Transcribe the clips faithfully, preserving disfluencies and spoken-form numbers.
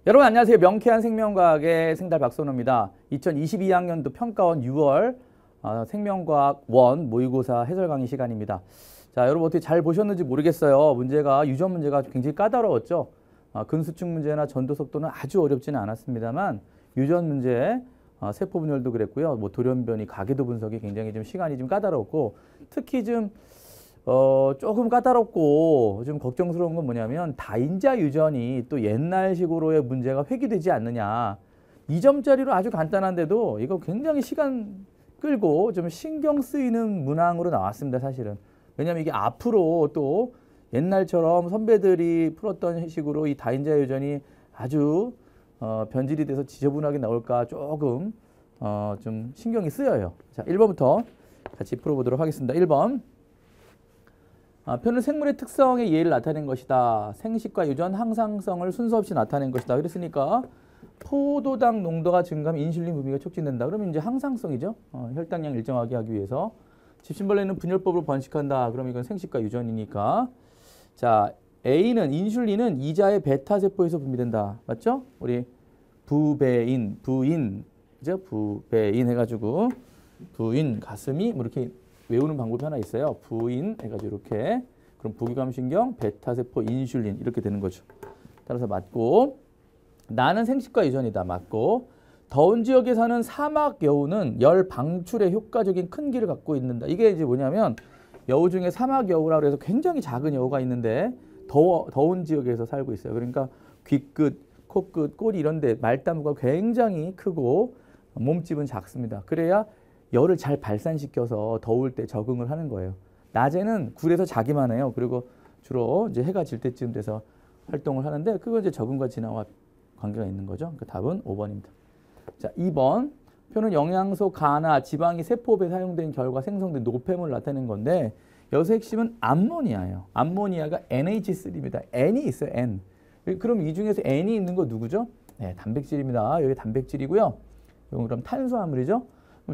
여러분 안녕하세요. 명쾌한 생명과학의 생달 박선호입니다. 이천이십이 학년도 평가원 유월 어, 생명과학 원 모의고사 해설 강의 시간입니다. 자, 여러분 어떻게 잘 보셨는지 모르겠어요. 문제가 유전 문제가 굉장히 까다로웠죠. 어, 근수축 문제나 전도 속도는 아주 어렵지는 않았습니다만 유전 문제, 어, 세포 분열도 그랬고요. 뭐 돌연변이, 가계도 분석이 굉장히 좀 시간이 좀 까다롭고 특히 좀 어, 조금 까다롭고 좀 걱정스러운 건 뭐냐면 다인자 유전이 또 옛날식으로의 문제가 회귀되지 않느냐. 이 점짜리로 아주 간단한데도 이거 굉장히 시간 끌고 좀 신경 쓰이는 문항으로 나왔습니다, 사실은. 왜냐하면 이게 앞으로 또 옛날처럼 선배들이 풀었던 식으로 이 다인자 유전이 아주 어, 변질이 돼서 지저분하게 나올까 조금 어, 좀 신경이 쓰여요. 자, 일 번부터 같이 풀어보도록 하겠습니다. 일 번. 아, 표는 생물의 특성의 예를 나타낸 것이다. 생식과 유전 항상성을 순서 없이 나타낸 것이다. 그랬으니까 포도당 농도가 증가하면 인슐린 분비가 촉진된다. 그러면 이제 항상성이죠. 어, 혈당량 일정하게 하기 위해서. 집신벌레는 분열법으로 번식한다. 그럼 이건 생식과 유전이니까. 자, A는 인슐린은 이자의 베타 세포에서 분비된다. 맞죠? 우리 부배인, 부인, 그죠? 부배인 해가지고 부인, 가슴이 뭐 이렇게 외우는 방법이 하나 있어요. 부인 해가지고 이렇게. 그럼 부기감신경, 베타세포, 인슐린 이렇게 되는 거죠. 따라서 맞고. 나는 생식과 유전이다. 맞고. 더운 지역에 사는 사막 여우는 열 방출에 효과적인 큰 귀를 갖고 있는다. 이게 이제 뭐냐면 여우 중에 사막 여우라고 해서 굉장히 작은 여우가 있는데 더워, 더운 지역에서 살고 있어요. 그러니까 귀끝, 코끝, 꼬리 이런 데 말다무가 굉장히 크고 몸집은 작습니다. 그래야 열을 잘 발산시켜서 더울 때 적응을 하는 거예요. 낮에는 굴에서 자기만 해요. 그리고 주로 이제 해가 질 때쯤 돼서 활동을 하는데 그건 이제 적응과 진화와 관계가 있는 거죠. 그 답은 오 번입니다. 자, 이 번. 표는 영양소, 가나, 지방이 세포업에 사용된 결과 생성된 노폐물을 나타낸 건데 여기서 핵심은 암모니아예요. 암모니아가 엔 에이치 쓰리입니다. N이 있어요. N. 그럼 이 중에서 N이 있는 거 누구죠? 네, 단백질입니다. 여기 단백질이고요. 이건 그럼 탄수화물이죠.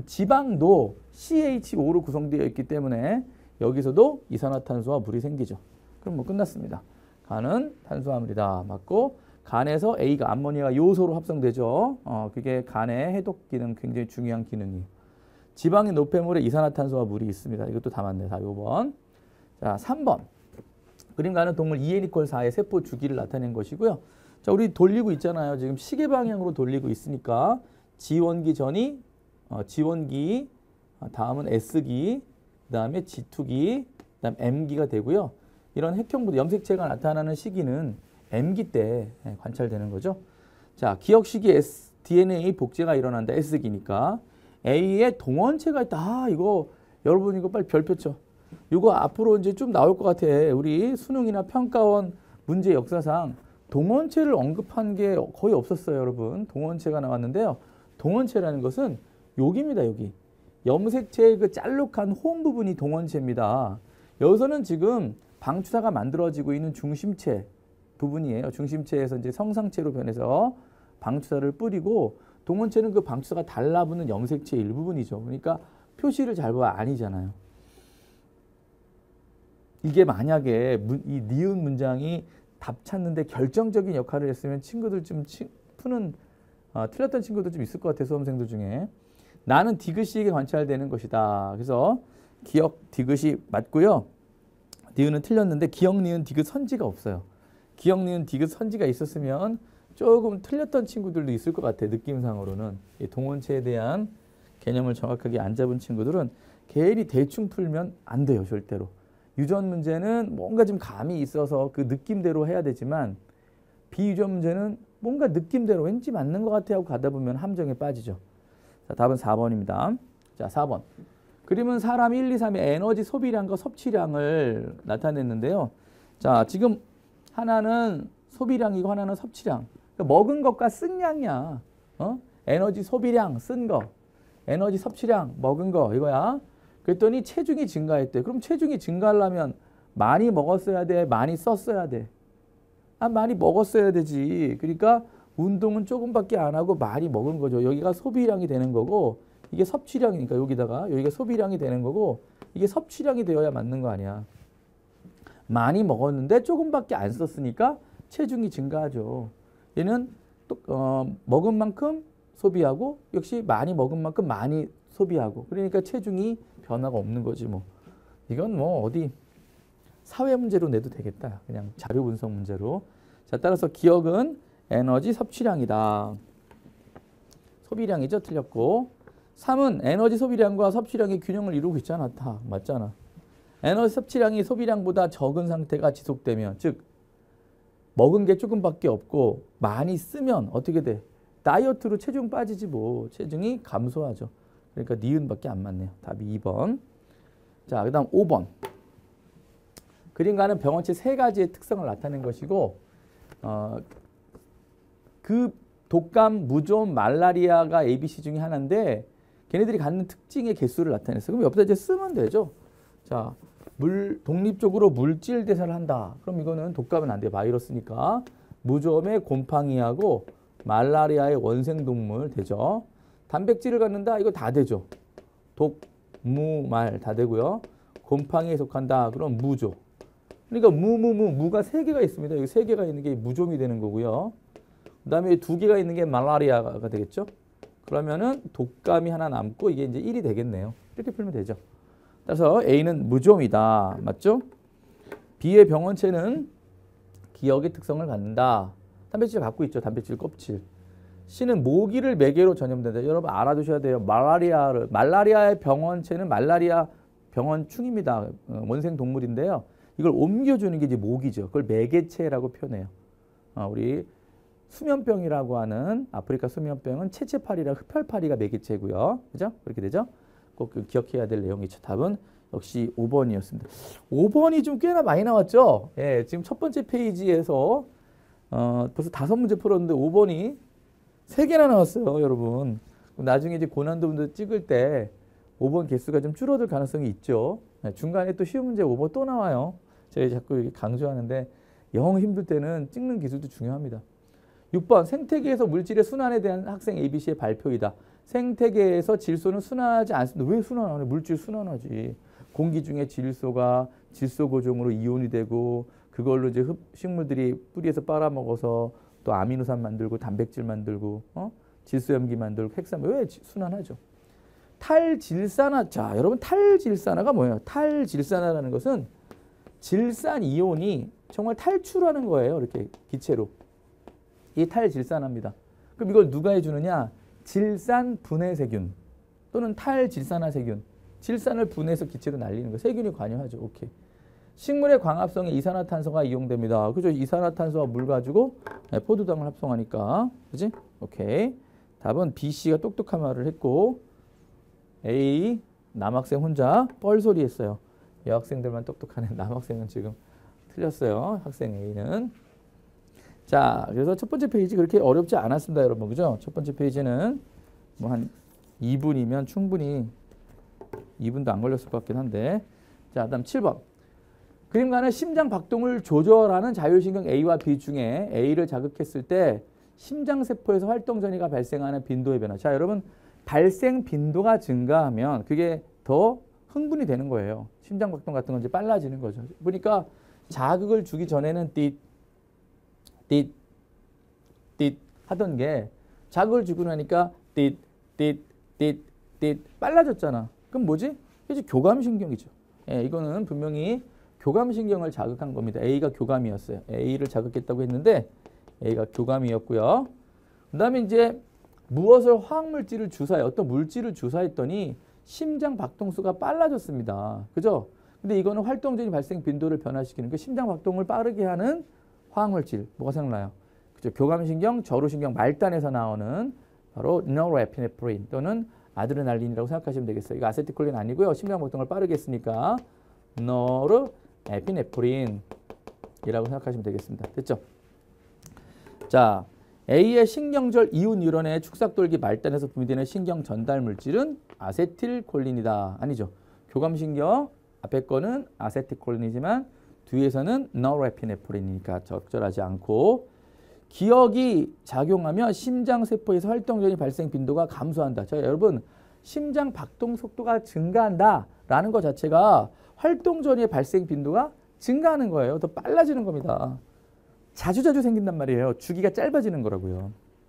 지방도 씨 에이치 오로 구성되어 있기 때문에 여기서도 이산화탄소와 물이 생기죠. 그럼 뭐 끝났습니다. 간은 탄수화물이다. 맞고 간에서 A가 암모니아가 요소로 합성되죠. 어, 그게 간의 해독 기능 굉장히 중요한 기능이에요. 지방의 노폐물에 이산화탄소와 물이 있습니다. 이것도 다 맞네. 다 요 번. 자, 삼 번. 그림 가는 동물 이 엔 이퀄 사의 세포 주기를 나타낸 것이고요. 자, 우리 돌리고 있잖아요. 지금 시계 방향으로 돌리고 있으니까 지원기 전이 어, 지원기, 다음은 S기, 그 다음에 지 투기, 그 다음 M기가 되고요. 이런 핵형부 염색체가 나타나는 시기는 M기 때 관찰되는 거죠. 자, 기억 시기 S, 디 엔 에이 복제가 일어난다. S기니까. A에 동원체가 있다. 아, 이거 여러분 이거 빨리 별표 쳐. 이거 앞으로 이제 좀 나올 것 같아. 우리 수능이나 평가원 문제 역사상 동원체를 언급한 게 거의 없었어요, 여러분. 동원체가 나왔는데요. 동원체라는 것은 여기입니다. 여기. 염색체의 그 짤록한 홈 부분이 동원체입니다. 여기서는 지금 방추사가 만들어지고 있는 중심체 부분이에요. 중심체에서 이제 성상체로 변해서 방추사를 뿌리고 동원체는 그 방추사가 달라붙는 염색체 일부분이죠. 그러니까 표시를 잘 봐야 아니잖아요. 이게 만약에 이 니은 문장이 답 찾는데 결정적인 역할을 했으면 친구들 좀 치, 푸는 어, 틀렸던 친구들 좀 있을 것 같아요. 수험생들 중에. 나는 디귿이에게 관찰되는 것이다. 그래서 기억 디귿이 맞고요. 니은은 틀렸는데 기억 니은 디귿 선지가 없어요. 기억 니은 디귿 선지가 있었으면 조금 틀렸던 친구들도 있을 것 같아요. 느낌상으로는. 이 동원체에 대한 개념을 정확하게 안 잡은 친구들은 괜히 대충 풀면 안 돼요. 절대로. 유전 문제는 뭔가 좀 감이 있어서 그 느낌대로 해야 되지만 비유전 문제는 뭔가 느낌대로 왠지 맞는 것 같아 하고 가다 보면 함정에 빠지죠. 자, 답은 사 번입니다. 자, 사 번. 그림은 사람 일, 이, 삼의 에너지 소비량과 섭취량을 나타냈는데요. 자, 지금 하나는 소비량이고 하나는 섭취량. 그러니까 먹은 것과 쓴 양이야. 어? 에너지 소비량, 쓴 거. 에너지 섭취량, 먹은 거 이거야. 그랬더니 체중이 증가했대. 그럼 체중이 증가하려면 많이 먹었어야 돼? 많이 썼어야 돼? 아, 많이 먹었어야 되지. 그러니까 운동은 조금밖에 안 하고 많이 먹은 거죠. 여기가 소비량이 되는 거고 이게 섭취량이니까 여기다가 여기가 소비량이 되는 거고 이게 섭취량이 되어야 맞는 거 아니야. 많이 먹었는데 조금밖에 안 썼으니까 체중이 증가하죠. 얘는 또, 어, 먹은 만큼 소비하고 역시 많이 먹은 만큼 많이 소비하고 그러니까 체중이 변화가 없는 거지 뭐. 이건 뭐 어디 사회 문제로 내도 되겠다. 그냥 자료 분석 문제로. 자, 따라서 기억은 에너지 섭취량이다. 소비량이죠. 틀렸고. 삼은 에너지 소비량과 섭취량의 균형을 이루고 있잖아. 다 맞잖아. 에너지 섭취량이 소비량보다 적은 상태가 지속되면 즉 먹은 게 조금밖에 없고 많이 쓰면 어떻게 돼? 다이어트로 체중 빠지지 뭐. 체중이 감소하죠. 그러니까 니은밖에 안 맞네요. 답이 이 번. 자, 그 다음 오 번. 그림과는 병원체 세 가지의 특성을 나타낸 것이고 어, 그 독감, 무좀, 말라리아가 에이비씨 중에 하나인데 걔네들이 갖는 특징의 개수를 나타냈어요. 그럼 옆에다 이제 쓰면 되죠. 자, 물 독립적으로 물질 대사를 한다. 그럼 이거는 독감은 안 돼. 바이러스니까. 무좀의 곰팡이하고 말라리아의 원생동물 되죠. 단백질을 갖는다. 이거 다 되죠. 독, 무, 말 다 되고요. 곰팡이에 속한다. 그럼 무죠. 그러니까 무, 무, 무, 무가 세 개가 있습니다. 여기 세 개가 있는 게 무좀이 되는 거고요. 그 다음에 두 개가 있는 게 말라리아가 되겠죠. 그러면은 독감이 하나 남고 이게 이제 일이 되겠네요. 이렇게 풀면 되죠. 따라서 A는 무좀이다. 맞죠? B의 병원체는 기억의 특성을 갖는다. 단백질 갖고 있죠. 단백질 껍질. C는 모기를 매개로 전염된다. 여러분 알아두셔야 돼요. 말라리아를 말라리아의 병원체는 말라리아 병원충입니다. 원생 동물인데요. 이걸 옮겨주는 게 이제 모기죠. 그걸 매개체라고 표현해요. 어, 우리 수면병이라고 하는 아프리카 수면병은 채채파리랑 흡혈파리가 매개체고요. 그죠? 그렇게 되죠? 꼭 기억해야 될 내용이죠. 답은 역시 오 번이었습니다. 오 번이 좀 꽤나 많이 나왔죠? 예, 지금 첫 번째 페이지에서 어, 벌써 다섯 문제 풀었는데 오 번이 세 개나 나왔어요, 여러분. 나중에 이제 고난도 문제 찍을 때 오 번 개수가 좀 줄어들 가능성이 있죠. 예, 중간에 또 쉬운 문제 오 번 또 나와요. 제가 자꾸 이렇게 강조하는데 영 힘들 때는 찍는 기술도 중요합니다. 육 번 생태계에서 물질의 순환에 대한 학생 에이비씨의 발표이다. 생태계에서 질소는 순환하지 않습니다. 왜 순환하냐? 물질 순환하지. 공기 중에 질소가 질소 고종으로 이온이 되고 그걸로 이제 흡, 식물들이 뿌리에서 빨아먹어서 또 아미노산 만들고 단백질 만들고 어? 질소염기 만들고 핵산 왜 순환하죠? 탈질산화. 자, 여러분 탈질산화가 뭐예요? 탈질산화라는 것은 질산 이온이 정말 탈출하는 거예요. 이렇게 기체로. 이 탈질산화입니다. 그럼 이걸 누가 해주느냐? 질산 분해 세균 또는 탈질산화 세균. 질산을 분해해서 기체로 날리는 거. 세균이 관여하죠. 오케이. 식물의 광합성에 이산화탄소가 이용됩니다. 그죠? 이산화탄소와 물 가지고 포도당을 합성하니까. 그지? 오케이. 답은 B, C가 똑똑한 말을 했고 A, 남학생 혼자 뻘소리 했어요. 여학생들만 똑똑하네. 남학생은 지금 틀렸어요. 학생 A는. 자, 그래서 첫 번째 페이지 그렇게 어렵지 않았습니다, 여러분. 그죠? 첫 번째 페이지는 뭐 한 이 분이면 충분히 이 분도 안 걸렸을 것 같긴 한데. 자, 그다음 칠 번. 그림과는 심장 박동을 조절하는 자율신경 A와 B 중에 A를 자극했을 때 심장세포에서 활동 전이가 발생하는 빈도의 변화. 자, 여러분 발생 빈도가 증가하면 그게 더 흥분이 되는 거예요. 심장 박동 같은 건 이제 빨라지는 거죠. 보니까 자극을 주기 전에는 띠 띠, 띠 하던 게 자극을 주고 나니까 띠, 띠, 띠, 띠 빨라졌잖아. 그럼 뭐지? 이제 교감신경이죠. 예, 이거는 분명히 교감신경을 자극한 겁니다. A가 교감이었어요. A를 자극했다고 했는데 A가 교감이었고요. 그 다음에 이제 무엇을 화학물질을 주사해 어떤 물질을 주사했더니 심장 박동수가 빨라졌습니다. 그죠? 근데 이거는 활동전이 발생 빈도를 변화시키는 그 심장 박동을 빠르게 하는 화학물질 뭐가 생각나요? 그죠? 교감신경, 저루신경 말단에서 나오는 바로 노르에피네프린 또는 아드레날린이라고 생각하시면 되겠어요. 이거 아세틸콜린 아니고요. 심장 박동을 빠르게 했으니까 노르에피네프린이라고 생각하시면 되겠습니다. 됐죠? 자, A의 신경절 이웃 뉴런의 축삭돌기 말단에서 분비되는 신경 전달 물질은 아세틸콜린이다. 아니죠. 교감신경 앞에 거는 아세틸콜린이지만 뒤에서는 노르에피네프린이니까 적절하지 않고 기억이 작용하면 심장세포에서 활동전이 발생 빈도가 감소한다. 자, 여러분 심장 박동 속도가 증가한다라는 것 자체가 활동전이의 발생 빈도가 증가하는 거예요. 더 빨라지는 겁니다. 자주자주 생긴단 말이에요. 주기가 짧아지는 거라고요.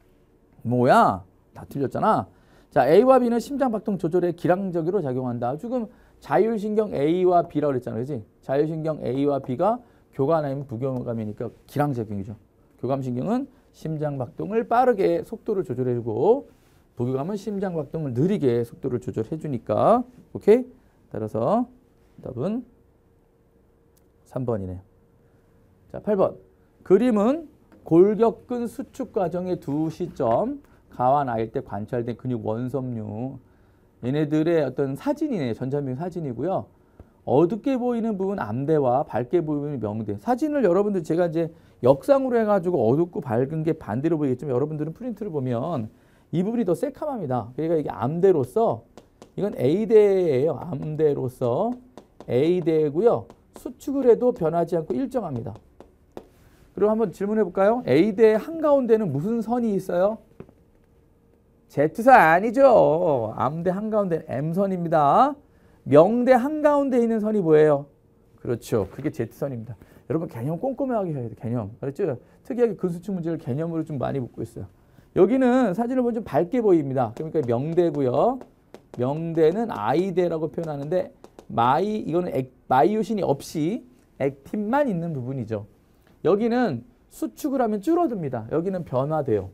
뭐야? 다 틀렸잖아. 자, A와 B는 심장박동 조절에 기량적으로 작용한다. 지금 자율신경 A와 B라고 그랬잖아. 그렇지? 자율신경 A와 B가 교감이면 부교감이니까 기량작용이죠. 교감신경은 심장박동을 빠르게 속도를 조절해주고 부교감은 심장박동을 느리게 속도를 조절해주니까 오케이? 따라서 답은 삼 번이네요. 자, 팔 번. 그림은 골격근 수축 과정의 두 시점 가와 나일 때 관찰된 근육 원섬유 얘네들의 어떤 사진이네요. 전자명 사진이고요. 어둡게 보이는 부분 암대와 밝게 보이는 명대. 사진을 여러분들 제가 이제 역상으로 해가지고 어둡고 밝은 게 반대로 보이겠지만 여러분들은 프린트를 보면 이 부분이 더 새카맣니다. 그러니까 이게 암대로서 이건 A대예요. 암대로서 A대고요. 수축을 해도 변하지 않고 일정합니다. 그럼 한번 질문해 볼까요? A대 한가운데는 무슨 선이 있어요? Z선 아니죠. 암대 한가운데는 M선입니다. 명대 한가운데 있는 선이 뭐예요? 그렇죠. 그게 Z선입니다. 여러분 개념 꼼꼼하게 해야 돼요. 개념. 그렇죠? 특이하게 근수축 문제를 개념으로 좀 많이 묻고 있어요. 여기는 사진을 보면 좀 밝게 보입니다. 그러니까 명대고요. 명대는 I대라고 표현하는데 마이 이거는 액, 마이오신이 없이 액틴만 있는 부분이죠. 여기는 수축을 하면 줄어듭니다. 여기는 변화돼요.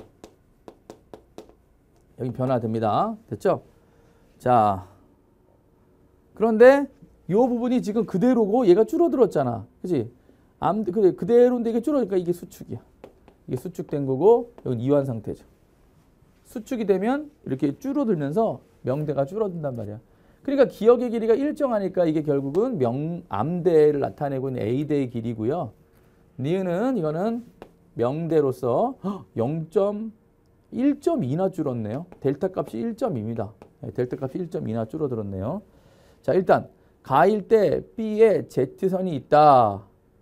여기 변화됩니다. 됐죠? 자, 그런데 이 부분이 지금 그대로고 얘가 줄어들었잖아. 그치? 암, 그래, 그대로인데 이게 줄어드니까 이게 수축이야. 이게 수축된 거고 여기 이완 상태죠. 수축이 되면 이렇게 줄어들면서 명대가 줄어든단 말이야. 그러니까 기억의 길이가 일정하니까 이게 결국은 명, 암대를 나타내고 있는 A대의 길이고요. 니은은 이거는 명대로서 영 점 일 점 이나 줄었네요. 델타 값이 일 점 이입니다. 네, 델타 값이 일 점 이나 줄어들었네요. 자, 일단 가일 때 B에 Z선이 있다.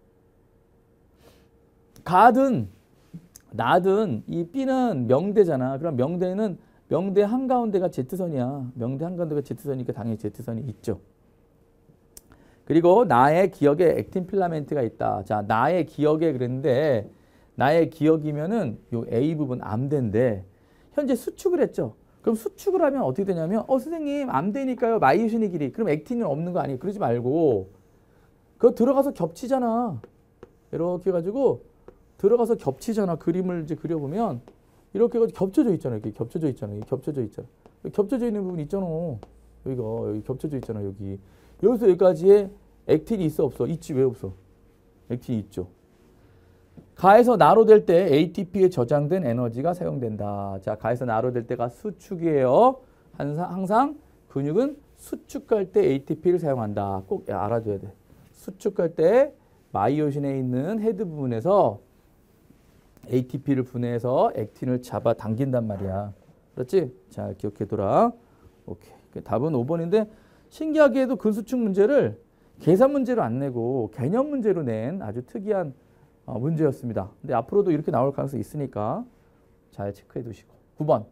가든 나든 이 B는 명대잖아. 그럼 명대는 명대 한가운데가 Z선이야. 명대 한가운데가 Z선이니까 당연히 Z선이 있죠. 그리고 나의 기억에 액틴 필라멘트가 있다. 자, 나의 기억에 그랬는데 나의 기억이면은 요 A 부분 암대인데 현재 수축을 했죠. 그럼 수축을 하면 어떻게 되냐면 어 선생님 암대니까요. 마이오신의 길이. 그럼 액틴은 없는 거 아니에요. 그러지 말고 그거 들어가서 겹치잖아. 이렇게 해가지고 들어가서 겹치잖아. 그림을 이제 그려보면 이렇게 해가지고 겹쳐져 있잖아. 이렇게 겹쳐져 있잖아. 이렇게 겹쳐져 있잖아. 겹쳐져 있는 부분 있잖아. 여기가 여기 겹쳐져 있잖아. 여기 여기서 여기까지에 액틴이 있어 없어? 있지. 왜 없어? 액틴이 있죠. 가에서 나로 될 때 에이티피에 저장된 에너지가 사용된다. 자, 가에서 나로 될 때가 수축이에요. 항상, 항상 근육은 수축할 때 에이티피를 사용한다. 꼭 알아둬야 돼. 수축할 때 마이오신에 있는 헤드 부분에서 에이티피를 분해해서 액틴을 잡아 당긴단 말이야. 그렇지? 자, 기억해둬라. 오케이. 답은 오 번인데 신기하게도 근수축 문제를 계산 문제로 안 내고 개념 문제로 낸 아주 특이한 어, 문제였습니다. 근데 앞으로도 이렇게 나올 가능성이 있으니까 잘 체크해 두시고. 구 번.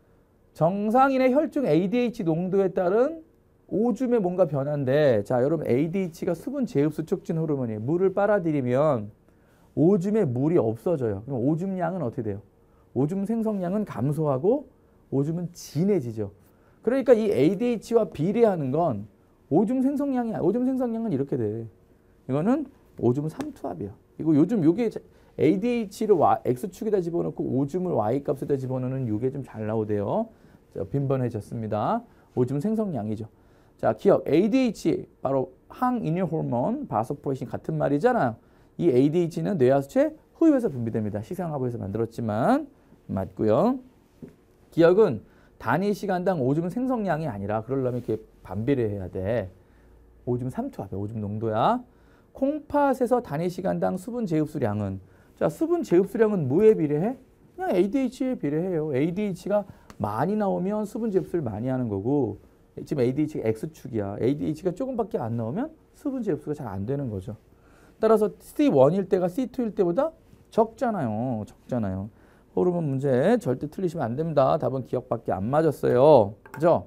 정상인의 혈중 에이디에이치 농도에 따른 오줌의 뭔가 변화인데 자, 여러분 에이디에이치가 수분 제흡수 촉진 호르몬이에요. 물을 빨아들이면 오줌에 물이 없어져요. 그럼 오줌량은 어떻게 돼요? 오줌 생성량은 감소하고 오줌은 진해지죠. 그러니까 이 에이디에이치와 비례하는 건 오줌 생성량이야. 오줌 생성량은 이렇게 돼. 이거는 오줌 삼투압이야. 이거 요즘 요게 에이디에이치를 X축에다 집어넣고 오줌을 Y값에다 집어넣는 요게 좀 잘 나오대요. 자, 빈번해졌습니다. 오줌 생성량이죠. 자, 기억. 에이디에이치 바로 항인유 호르몬, 바소프레신 같은 말이잖아요. 이 에이디에이치는 뇌하수체 후엽에서 분비됩니다. 시상하부에서 만들었지만 맞고요. 기억은 단위 시간당 오줌 생성량이 아니라 그러려면 이렇게 반비례 해야 돼. 오줌 삼투압이야. 오줌 농도야. 콩팥에서 단위 시간당 수분 제흡수량은 자, 수분 제흡수량은 뭐에 비례해? 그냥 에이디에이치에 비례해요. 에이디에이치가 많이 나오면 수분 제흡수를 많이 하는 거고 지금 에이디에이치가 X축이야. 에이디에이치가 조금밖에 안 나오면 수분 제흡수가 잘 안 되는 거죠. 따라서 씨 원일 때가 씨 투일 때보다 적잖아요. 적잖아요. 호르몬 문제 절대 틀리시면 안 됩니다. 답은 기억밖에 안 맞았어요. 그죠?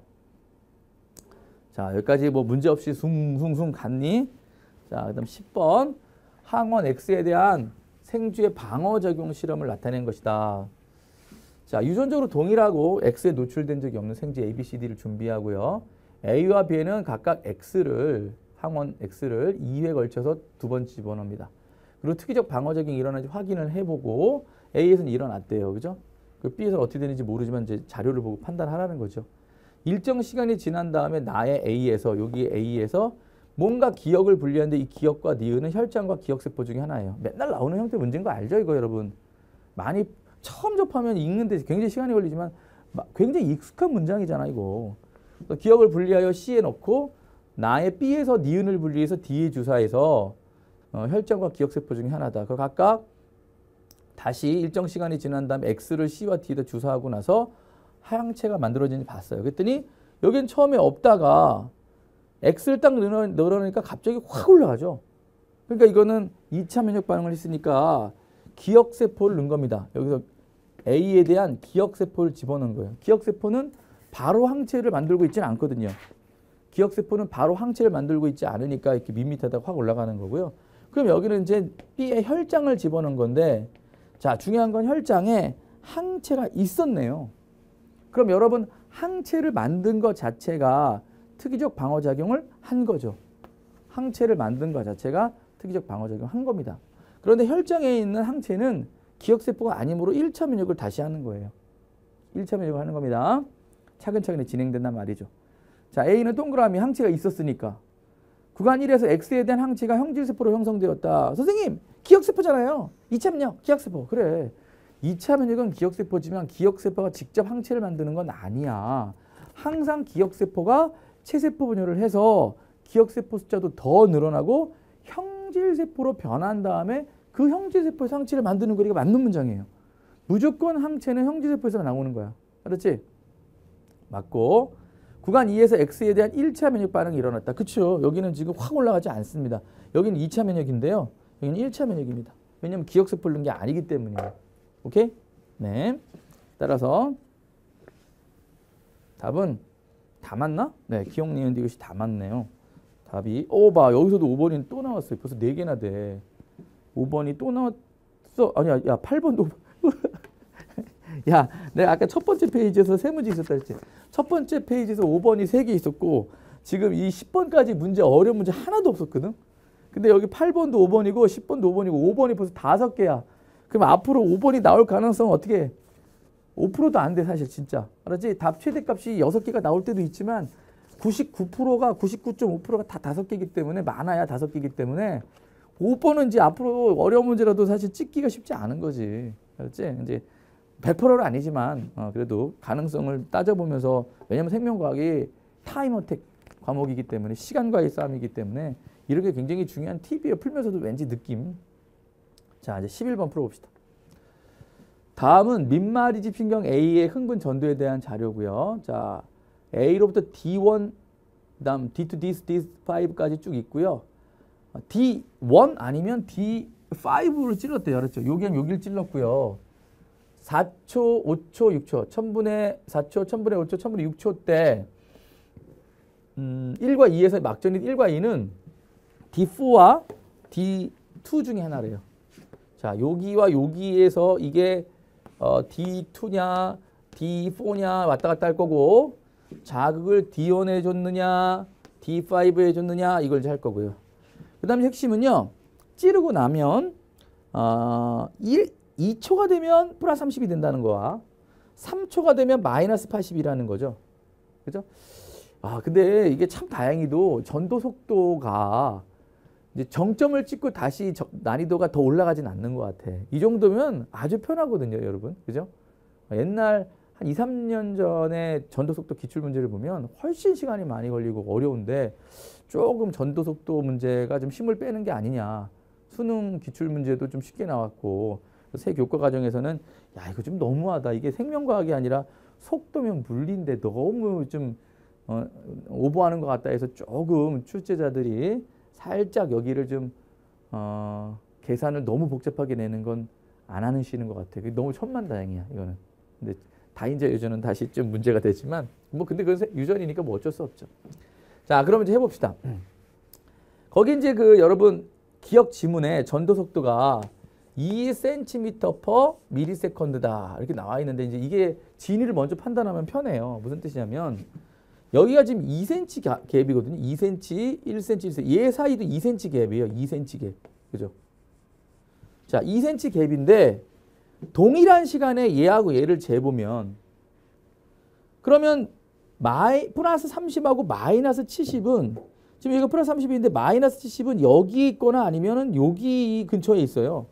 자, 여기까지 뭐 문제 없이 숭숭숭 갔니? 자, 그 다음 십 번. 항원 X에 대한 생주의 방어작용 실험을 나타낸 것이다. 자, 유전적으로 동일하고 X에 노출된 적이 없는 생쥐 A, B, C, D를 준비하고요. A와 B에는 각각 X를 항원 X를 이 회 걸쳐서 두 번 집어넣습니다. 그리고 특이적 방어작용이 일어나는지 확인을 해보고 A에서는 일어났대요. 그죠? 그 B에서는 어떻게 되는지 모르지만 이제 자료를 보고 판단하라는 거죠. 일정 시간이 지난 다음에 나의 A에서 여기 A에서 뭔가 기억을 분리하는데 이 기억과 니은은 혈장과 기억세포 중에 하나예요. 맨날 나오는 형태 문제인 거 알죠? 이거 여러분. 많이 처음 접하면 읽는데 굉장히 시간이 걸리지만 굉장히 익숙한 문장이잖아 이거. 기억을 분리하여 C에 넣고 나의 B에서 니은을 분리해서 D에 주사해서 어, 혈장과 기억세포 중에 하나다. 그걸 각각 다시 일정 시간이 지난 다음에 X를 C와 D에다 주사하고 나서 항체가 만들어지는지 봤어요. 그랬더니 여긴 처음에 없다가 X를 딱 넣어, 넣으니까 갑자기 확 올라가죠. 그러니까 이거는 이 차 면역 반응을 했으니까 기억세포를 넣은 겁니다. 여기서 A에 대한 기억세포를 집어넣은 거예요. 기억세포는 바로 항체를 만들고 있지는 않거든요. 기억세포는 바로 항체를 만들고 있지 않으니까 이렇게 밋밋하다가 확 올라가는 거고요. 그럼 여기는 이제 B의 혈장을 집어넣은 건데, 자, 중요한 건 혈장에 항체가 있었네요. 그럼 여러분, 항체를 만든 것 자체가 특이적 방어작용을 한 거죠. 항체를 만든 것 자체가 특이적 방어작용을 한 겁니다. 그런데 혈장에 있는 항체는 기억세포가 아니므로 일 차 면역을 다시 하는 거예요. 일 차 면역을 하는 겁니다. 차근차근히 진행된단 말이죠. 자, A는 동그라미 항체가 있었으니까 구간 일에서 X에 대한 항체가 형질세포로 형성되었다. 선생님, 기억세포잖아요. 이 차 면역, 기억세포. 그래. 이 차 면역은 기억세포지만 기억세포가 직접 항체를 만드는 건 아니야. 항상 기억세포가 체세포 분열을 해서 기억세포 숫자도 더 늘어나고 형질세포로 변한 다음에 그 형질세포에서 항체를 만드는 거리가 맞는 문장이에요. 무조건 항체는 형질세포에서 나오는 거야. 알았지? 맞고 구간 이에서 X에 대한 일 차 면역 반응이 일어났다. 그렇죠? 여기는 지금 확 올라가지 않습니다. 여기는 이 차 면역인데요. 여기는 일 차 면역입니다. 왜냐하면 기억세포를 넣은 게 아니기 때문이에요. 오케이? 네. 따라서 답은 다 맞나? 네. 기억, 니은, 이것이 다 맞네요. 답이 오, 봐. 여기서도 오 번이 또 나왔어요. 벌써 네 개나 돼. 오 번이 또 나왔어. 아니야. 야, 팔 번도 야, 내가 아까 첫 번째 페이지에서 세 문제 있었다 했지. 첫 번째 페이지에서 오 번이 세 개 있었고 지금 이 십 번까지 문제 어려운 문제 하나도 없었거든. 근데 여기 팔 번도 오 번이고 십 번도 오 번이고 오 번이 벌써 다섯 개야. 그럼 앞으로 오 번이 나올 가능성은 어떻게 해? 오 퍼센트도 안 돼 사실 진짜. 알았지? 답 최대값이 여섯 개가 나올 때도 있지만 구십구 퍼센트가 구십구 점 오 퍼센트가 다 다섯 개이기 때문에 많아야 다섯 개이기 때문에 오 번은 이제 앞으로 어려운 문제라도 사실 찍기가 쉽지 않은 거지. 알았지? 이제 백 퍼센트는 아니지만 어, 그래도 가능성을 따져보면서 왜냐하면 생명과학이 타임 어택 과목이기 때문에 시간과의 싸움이기 때문에 이런 게 굉장히 중요한 팁이에요. 풀면서도 왠지 느낌. 자, 이제 십일 번 풀어봅시다. 다음은 민마리집 신경 A의 흥분 전도에 대한 자료고요. 자, A로부터 디 원, 그다음 디 투, 디 쓰리, 디 파이브까지 쭉 있고요. 디 원 아니면 디 파이브로 찔렀대요. 알았죠? 여기는 여기를 찔렀고요. 사 초, 오 초, 육 초, 천분의 사 초, 천분의 오 초, 천분의 육 초 때 음, 일과 이에서 막전이 일과 이는 디 포와 디 투 중에 하나래요. 자, 여기와 여기에서 이게 어, 디 투냐, 디 포냐 왔다 갔다 할 거고 자극을 디 원에 줬느냐, 디 파이브에 줬느냐 이걸 할 거고요. 그 다음에 핵심은요. 찌르고 나면 어, 일, 이 초가 되면 플러스 삼십이 된다는 거와 삼 초가 되면 마이너스 팔십이라는 거죠. 그죠? 아, 근데 이게 참 다행히도 전도 속도가 이제 정점을 찍고 다시 저, 난이도가 더 올라가진 않는 것 같아. 이 정도면 아주 편하거든요, 여러분. 그죠? 옛날 한 이, 삼 년 전에 전도 속도 기출 문제를 보면 훨씬 시간이 많이 걸리고 어려운데 조금 전도 속도 문제가 좀 힘을 빼는 게 아니냐. 수능 기출 문제도 좀 쉽게 나왔고 새 교과 과정에서는 야, 이거 좀 너무하다. 이게 생명과학이 아니라 속도면 물리인데 너무 좀 어, 오버하는 것 같다 해서 조금 출제자들이 살짝 여기를 좀 어, 계산을 너무 복잡하게 내는 건 안 하는 시는 것 같아요. 너무 천만다행이야 이거는. 근데 다인자 유전은 다시 좀 문제가 되지만 뭐 근데 그건 유전이니까 뭐 어쩔 수 없죠. 자, 그럼 이제 해봅시다. 거기 이제 그 여러분 기억 지문에 전도 속도가 이 센티미터 per millisecond다. 이렇게 나와 있는데 이제 이게 진위를 먼저 판단하면 편해요. 무슨 뜻이냐면 여기가 지금 이 센티미터 갭이거든요. 이 센티미터, 일 센티미터, 일 센티미터. 얘 사이도 이 센티미터 갭이에요. 이 센티미터 갭. 그죠? 자, 이 센티미터 갭인데 동일한 시간에 얘하고 얘를 재보면 그러면 마이, 플러스 삼십하고 마이너스 칠십은 지금 이거 플러스 삼십인데 마이너스 칠십은 여기 있거나 아니면은 여기 근처에 있어요.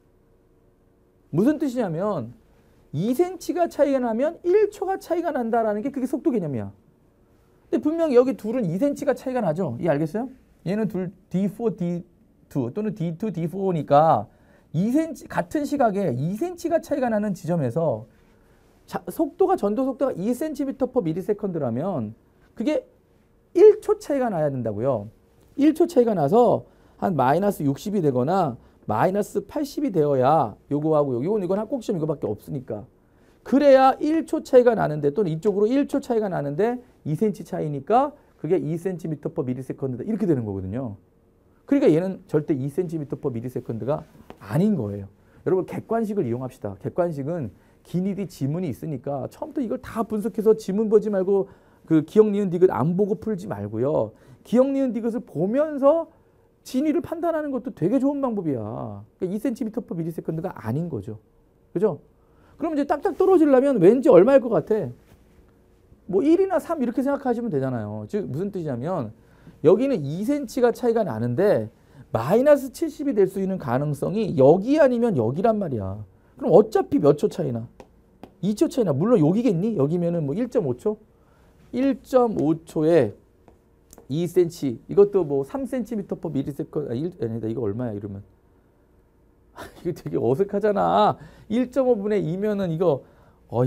무슨 뜻이냐면 이 센티미터가 차이가 나면 일 초가 차이가 난다라는 게 그게 속도 개념이야. 근데 분명히 여기 둘은 이 센티미터가 차이가 나죠. 이 알겠어요? 얘는 둘 디 사, 디 투 또는 디 투, 디 사니까 이 센티미터 같은 시각에 이 센티미터가 차이가 나는 지점에서 자, 속도가 전도 속도가 이 센티미터 per millisekund라면 그게 일 초 차이가 나야 된다고요. 일 초 차이가 나서 한 마이너스 육십이 되거나 마이너스 팔십이 되어야 요거하고 요건 이건 합곡점 이거밖에 없으니까. 그래야 일 초 차이가 나는데 또는 이쪽으로 일 초 차이가 나는데 이 센티미터 차이니까 그게 이 센티미터 per millisekund다. 이렇게 되는 거거든요. 그러니까 얘는 절대 이 센티미터 per millisekund가 아닌 거예요. 여러분 객관식을 이용합시다. 객관식은 기니디 지문이 있으니까 처음부터 이걸 다 분석해서 지문 보지 말고 그 기억 니은 디귿 안 보고 풀지 말고요. 기억 니은 디귿을 보면서 진위를 판단하는 것도 되게 좋은 방법이야. 그러니까 이 센티미터 per millisekund가 아닌 거죠. 그죠? 그럼 이제 딱딱 떨어지려면 왠지 얼마일 것 같아? 뭐 일이나 삼 이렇게 생각하시면 되잖아요. 즉 무슨 뜻이냐면 여기는 이 센티미터가 차이가 나는데 마이너스 칠십이 될 수 있는 가능성이 여기 아니면 여기란 말이야. 그럼 어차피 몇 초 차이나? 이 초 차이나. 물론 여기겠니? 여기면은 뭐 일 점 오 초? 일 점 오 초에 이 센티미터. 이것도 뭐 삼 센티미터 per millisecond. 아, 일, 아니다. 이거 얼마야 이러면. 이거 되게 어색하잖아. 일 점 오분의 이면은 이거 어휴.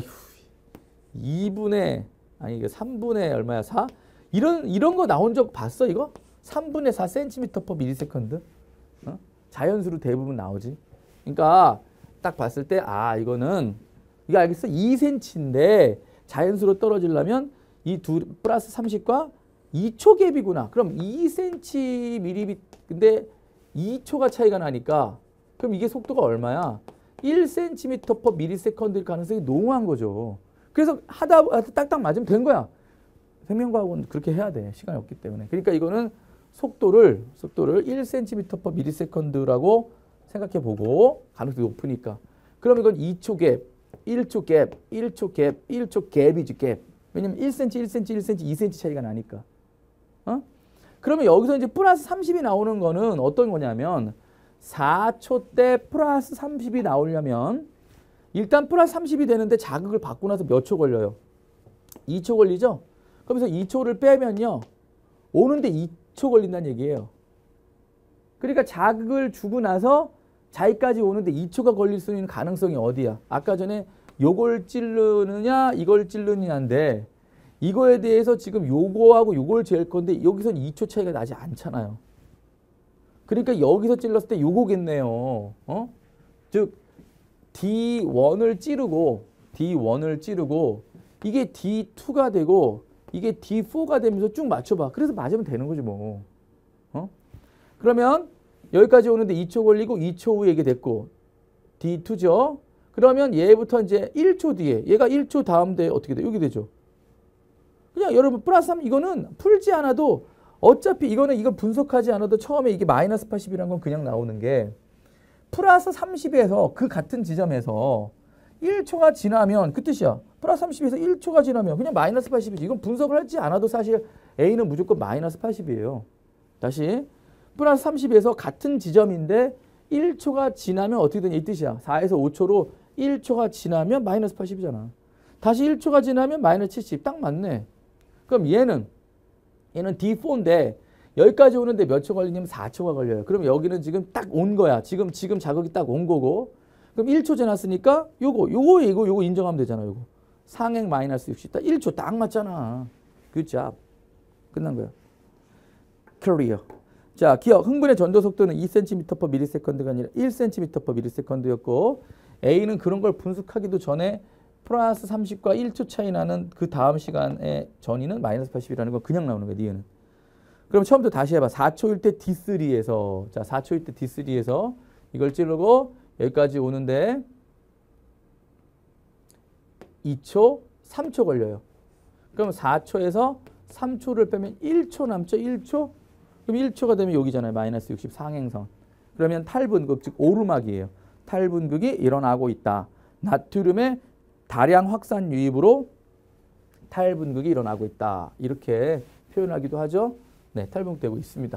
이분의 아니 이거 삼분의 얼마야? 사? 이런 이런 거 나온 적 봤어 이거? 삼분의 사 센티미터 per millisecond. 어? 자연수로 대부분 나오지. 그러니까 딱 봤을 때 아 이거는 이거 알겠어? 이 센티미터인데 자연수로 떨어지려면 이 두 플러스 삼십과 이 초 갭이구나. 그럼 이 센티미터 근데 이 초가 차이가 나니까 그럼 이게 속도가 얼마야? 일 센티미터 per millisekund일 가능성이 농후한 거죠. 그래서 하다 딱딱 맞으면 된 거야. 생명과학은 그렇게 해야 돼. 시간이 없기 때문에. 그러니까 이거는 속도를 속도를 일 센티미터 per millisecund라고 생각해 보고 가능성이 높으니까. 그럼 이건 이 초 갭, 일 초 갭, 일 초 갭, 일 초 갭이지 갭. 왜냐면 일 센티미터, 일 센티미터, 일 센티미터, 이 센티미터 차이가 나니까. 어? 그러면 여기서 이제 플러스 삼십이 나오는 거는 어떤 거냐면 사 초 때 플러스 삼십이 나오려면 일단 플러스 삼십이 되는데 자극을 받고 나서 몇 초 걸려요? 이 초 걸리죠? 그러면서 이 초를 빼면요. 오는데 이 초 걸린다는 얘기예요. 그러니까 자극을 주고 나서 자기까지 오는데 이 초가 걸릴 수 있는 가능성이 어디야? 아까 전에 요걸 찌르느냐 이걸 찌르느냐인데 이거에 대해서 지금 요거하고 요걸 잴 건데 여기선 이 초 차이가 나지 않잖아요. 그러니까 여기서 찔렀을 때 요거겠네요. 어? 즉 디 원을 찌르고 디 원을 찌르고 이게 디 투가 되고 이게 디 사가 되면서 쭉 맞춰봐. 그래서 맞으면 되는 거지 뭐. 어? 그러면 여기까지 오는데 이 초 걸리고 이 초 후에 이게 됐고 디 투죠. 그러면 얘부터 이제 일 초 뒤에 얘가 일 초 다음 돼 어떻게 돼? 여기 되죠. 그냥 여러분 플러스 삼 이거는 풀지 않아도 어차피 이거는 이거 분석하지 않아도 처음에 이게 마이너스 팔십이라는 건 그냥 나오는 게 플러스 삼십에서 그 같은 지점에서 일 초가 지나면 그 뜻이야. 플러스 삼십에서 일 초가 지나면 그냥 마이너스 팔십이지. 이건 분석을 하지 않아도 사실 A는 무조건 마이너스 팔십이에요. 다시 플러스 삼십에서 같은 지점인데 일 초가 지나면 어떻게 되냐 이 뜻이야. 사에서 오 초로 일 초가 지나면 마이너스 팔십이잖아. 다시 일 초가 지나면 마이너스 칠십. 딱 맞네. 그럼 얘는 얘는 디 사인데 여기까지 오는데 몇 초 걸리냐면 사 초가 걸려요. 그럼 여기는 지금 딱 온 거야. 지금 지금 자극이 딱 온 거고. 그럼 일 초 지났으니까 요거 요거 이거 요거 인정하면 되잖아. 요거 상행 마이너스 육십. 딱 일 초 딱 맞잖아. 굿잡. 끝난 거야. 클리어. 자, 기억. 흥분의 전도 속도는 이 센티미터 per millisekund가 아니라 일 센티미터 per millisecund였고 A는 그런 걸 분석하기도 전에 플러스 삼십과 일 초 차이 나는 그 다음 시간의 전위는 마이너스 팔십이라는 건 그냥 나오는 거야. 니은. 그럼 처음부터 다시 해봐. 사 초일 때 디 쓰리에서 자 사 초일 때 디 쓰리에서 이걸 찌르고 여기까지 오는데 이 초, 삼 초 걸려요. 그럼 사 초에서 삼 초를 빼면 일 초 남죠? 일 초? 그럼 일 초가 되면 여기잖아요. 마이너스 육십 상행선. 그러면 탈분극, 즉 오르막이에요. 탈분극이 일어나고 있다. 나트륨의 다량 확산 유입으로 탈분극이 일어나고 있다. 이렇게 표현하기도 하죠. 네, 탈분극되고 있습니다.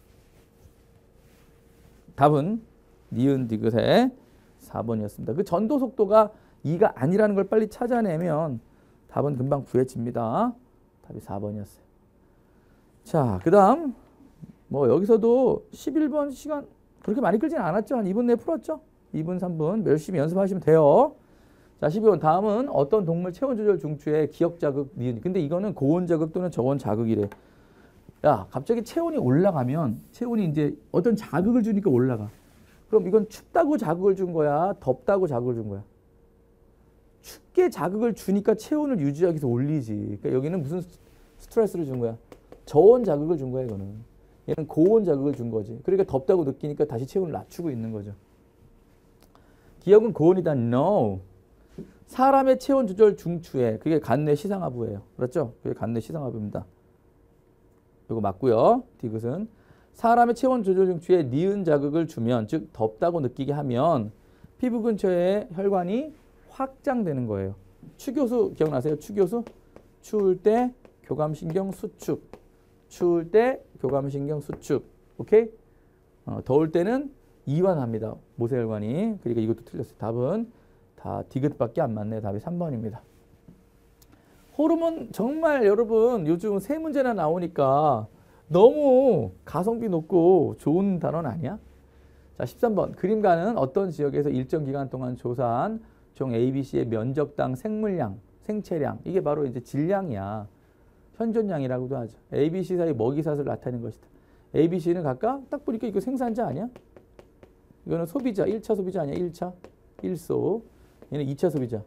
답은 니은 디귿의 사 번이었습니다. 그 전도 속도가 이가 아니라는 걸 빨리 찾아내면 답은 금방 구해집니다. 답이 사 번이었어요. 자, 그 다음 뭐 여기서도 십일 번 시간 그렇게 많이 끌지는 않았죠. 한 이 분 내에 풀었죠. 이 분, 삼 분 열심히 연습하시면 돼요. 자, 십이 번 다음은 어떤 동물 체온 조절 중추에 기억 자극 니은. 근데 이거는 고온 자극 또는 저온 자극이래. 야, 갑자기 체온이 올라가면 체온이 이제 어떤 자극을 주니까 올라가. 그럼 이건 춥다고 자극을 준 거야? 덥다고 자극을 준 거야? 춥게 자극을 주니까 체온을 유지하기 위해서 올리지. 그러니까 여기는 무슨 스트레스를 준 거야? 저온 자극을 준 거야, 이거는. 얘는 고온 자극을 준 거지. 그러니까 덥다고 느끼니까 다시 체온을 낮추고 있는 거죠. 기억은 고온이다. No. 사람의 체온 조절 중추에 그게 간내 시상하부예요. 그렇죠? 그게 간내 시상하부입니다. 이거 맞고요. 디귿은 사람의 체온 조절 중추에 니은 자극을 주면, 즉 덥다고 느끼게 하면 피부 근처에 혈관이 확장되는 거예요. 추교수 기억나세요? 추교수? 추울 때 교감신경 수축. 추울 때 교감신경 수축. 오케이? 어, 더울 때는 이완합니다. 모세혈관이. 그러니까 이것도 틀렸어요. 답은 다 디귿밖에 안 맞네. 답이 삼 번입니다. 호르몬 정말 여러분 요즘 세 문제나 나오니까 너무 가성비 높고 좋은 단어는 아니야? 자, 십삼 번. 그림가는 어떤 지역에서 일정 기간 동안 조사한 종 에이비씨의 면적당 생물량, 생체량. 이게 바로 이제 질량이야. 현존량이라고도 하죠. 에이비씨사의 먹이사슬을 나타내는 것이다. 에이비씨는 각각 딱 보니까 이거 생산자 아니야? 이거는 소비자, 일 차 소비자 아니야? 일 차. 일소. 얘는 이 차 소비자.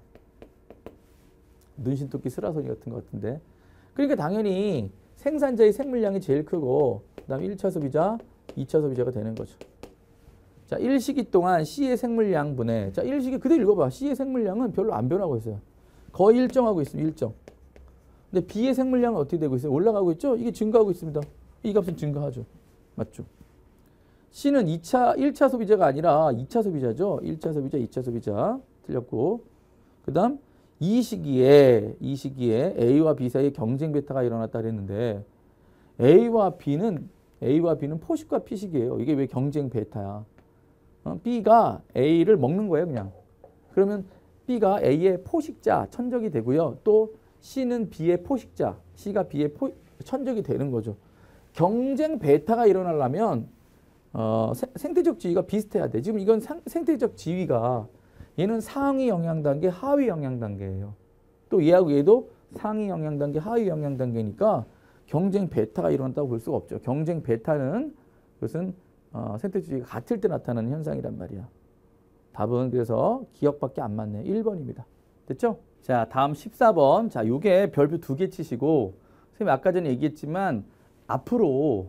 눈신토끼 스라소니 같은 것 같은데. 그러니까 당연히 생산자의 생물량이 제일 크고 그 다음에 일 차 소비자, 이 차 소비자가 되는 거죠. 자, 일 시기 동안 C의 생물량분에 자, 일 시기 그대로 읽어봐. C의 생물량은 별로 안 변하고 있어요. 거의 일정하고 있습니다. 일정. 근데 B의 생물량은 어떻게 되고 있어요? 올라가고 있죠? 이게 증가하고 있습니다. 이 값은 증가하죠. 맞죠? C는 이 차, 일 차 소비자가 아니라 이 차 소비자죠. 일 차 소비자, 이 차 소비자. 틀렸고. 그 다음 이 시기에 이 시기에 A와 B 사이에 경쟁 베타가 일어났다 그랬는데 A와 B는 A와 B는 포식과 피식이에요. 이게 왜 경쟁 베타야? 어? B가 A를 먹는 거예요, 그냥. 그러면 B가 A의 포식자, 천적이 되고요. 또 C는 B의 포식자, C가 B의 포, 천적이 되는 거죠. 경쟁 베타가 일어나려면 어, 생, 생태적 지위가 비슷해야 돼. 지금 이건 상, 생태적 지위가 얘는 상위 영양 단계, 하위 영양 단계예요. 또 얘하고 얘도 상위 영양 단계, 하위 영양 단계니까 경쟁 베타가 일어난다고 볼 수가 없죠. 경쟁 베타는 그것은 어, 생태적 지위가 같을 때 나타나는 현상이란 말이야. 답은 그래서 기억밖에 안 맞네. 일 번입니다. 됐죠? 자, 다음 십사 번. 자, 요게 별표 두 개 치시고 선생님 아까 전에 얘기했지만 앞으로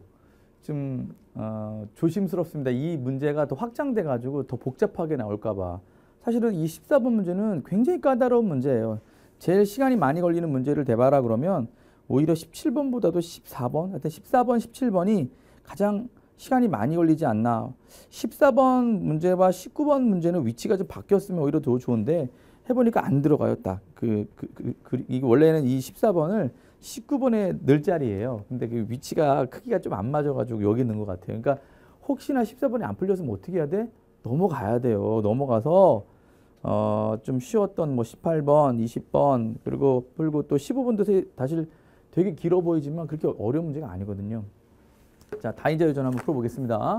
좀 어, 조심스럽습니다. 이 문제가 더 확장돼 가지고 더 복잡하게 나올까 봐. 사실은 이 십사 번 문제는 굉장히 까다로운 문제예요. 제일 시간이 많이 걸리는 문제를 대봐라 그러면 오히려 십칠 번보다도 십사 번, 하여튼 십사 번, 십칠 번이 가장 시간이 많이 걸리지 않나. 십사 번 문제와 십구 번 문제는 위치가 좀 바뀌었으면 오히려 더 좋은데 해보니까 안 들어가요. 딱. 그, 그, 그, 그, 이게 원래는 이 십사 번을 십구 번에 넣을 자리예요. 근데 그 위치가 크기가 좀 안 맞아가지고 여기 있는 것 같아요. 그러니까 혹시나 십사 번이 안 풀렸으면 어떻게 해야 돼? 넘어가야 돼요. 넘어가서 어, 좀 쉬웠던 뭐 십팔 번, 이십 번 그리고 풀고 또 십오 번도 사실 되게 길어 보이지만 그렇게 어려운 문제가 아니거든요. 자, 다인자 요전 한번 풀어보겠습니다.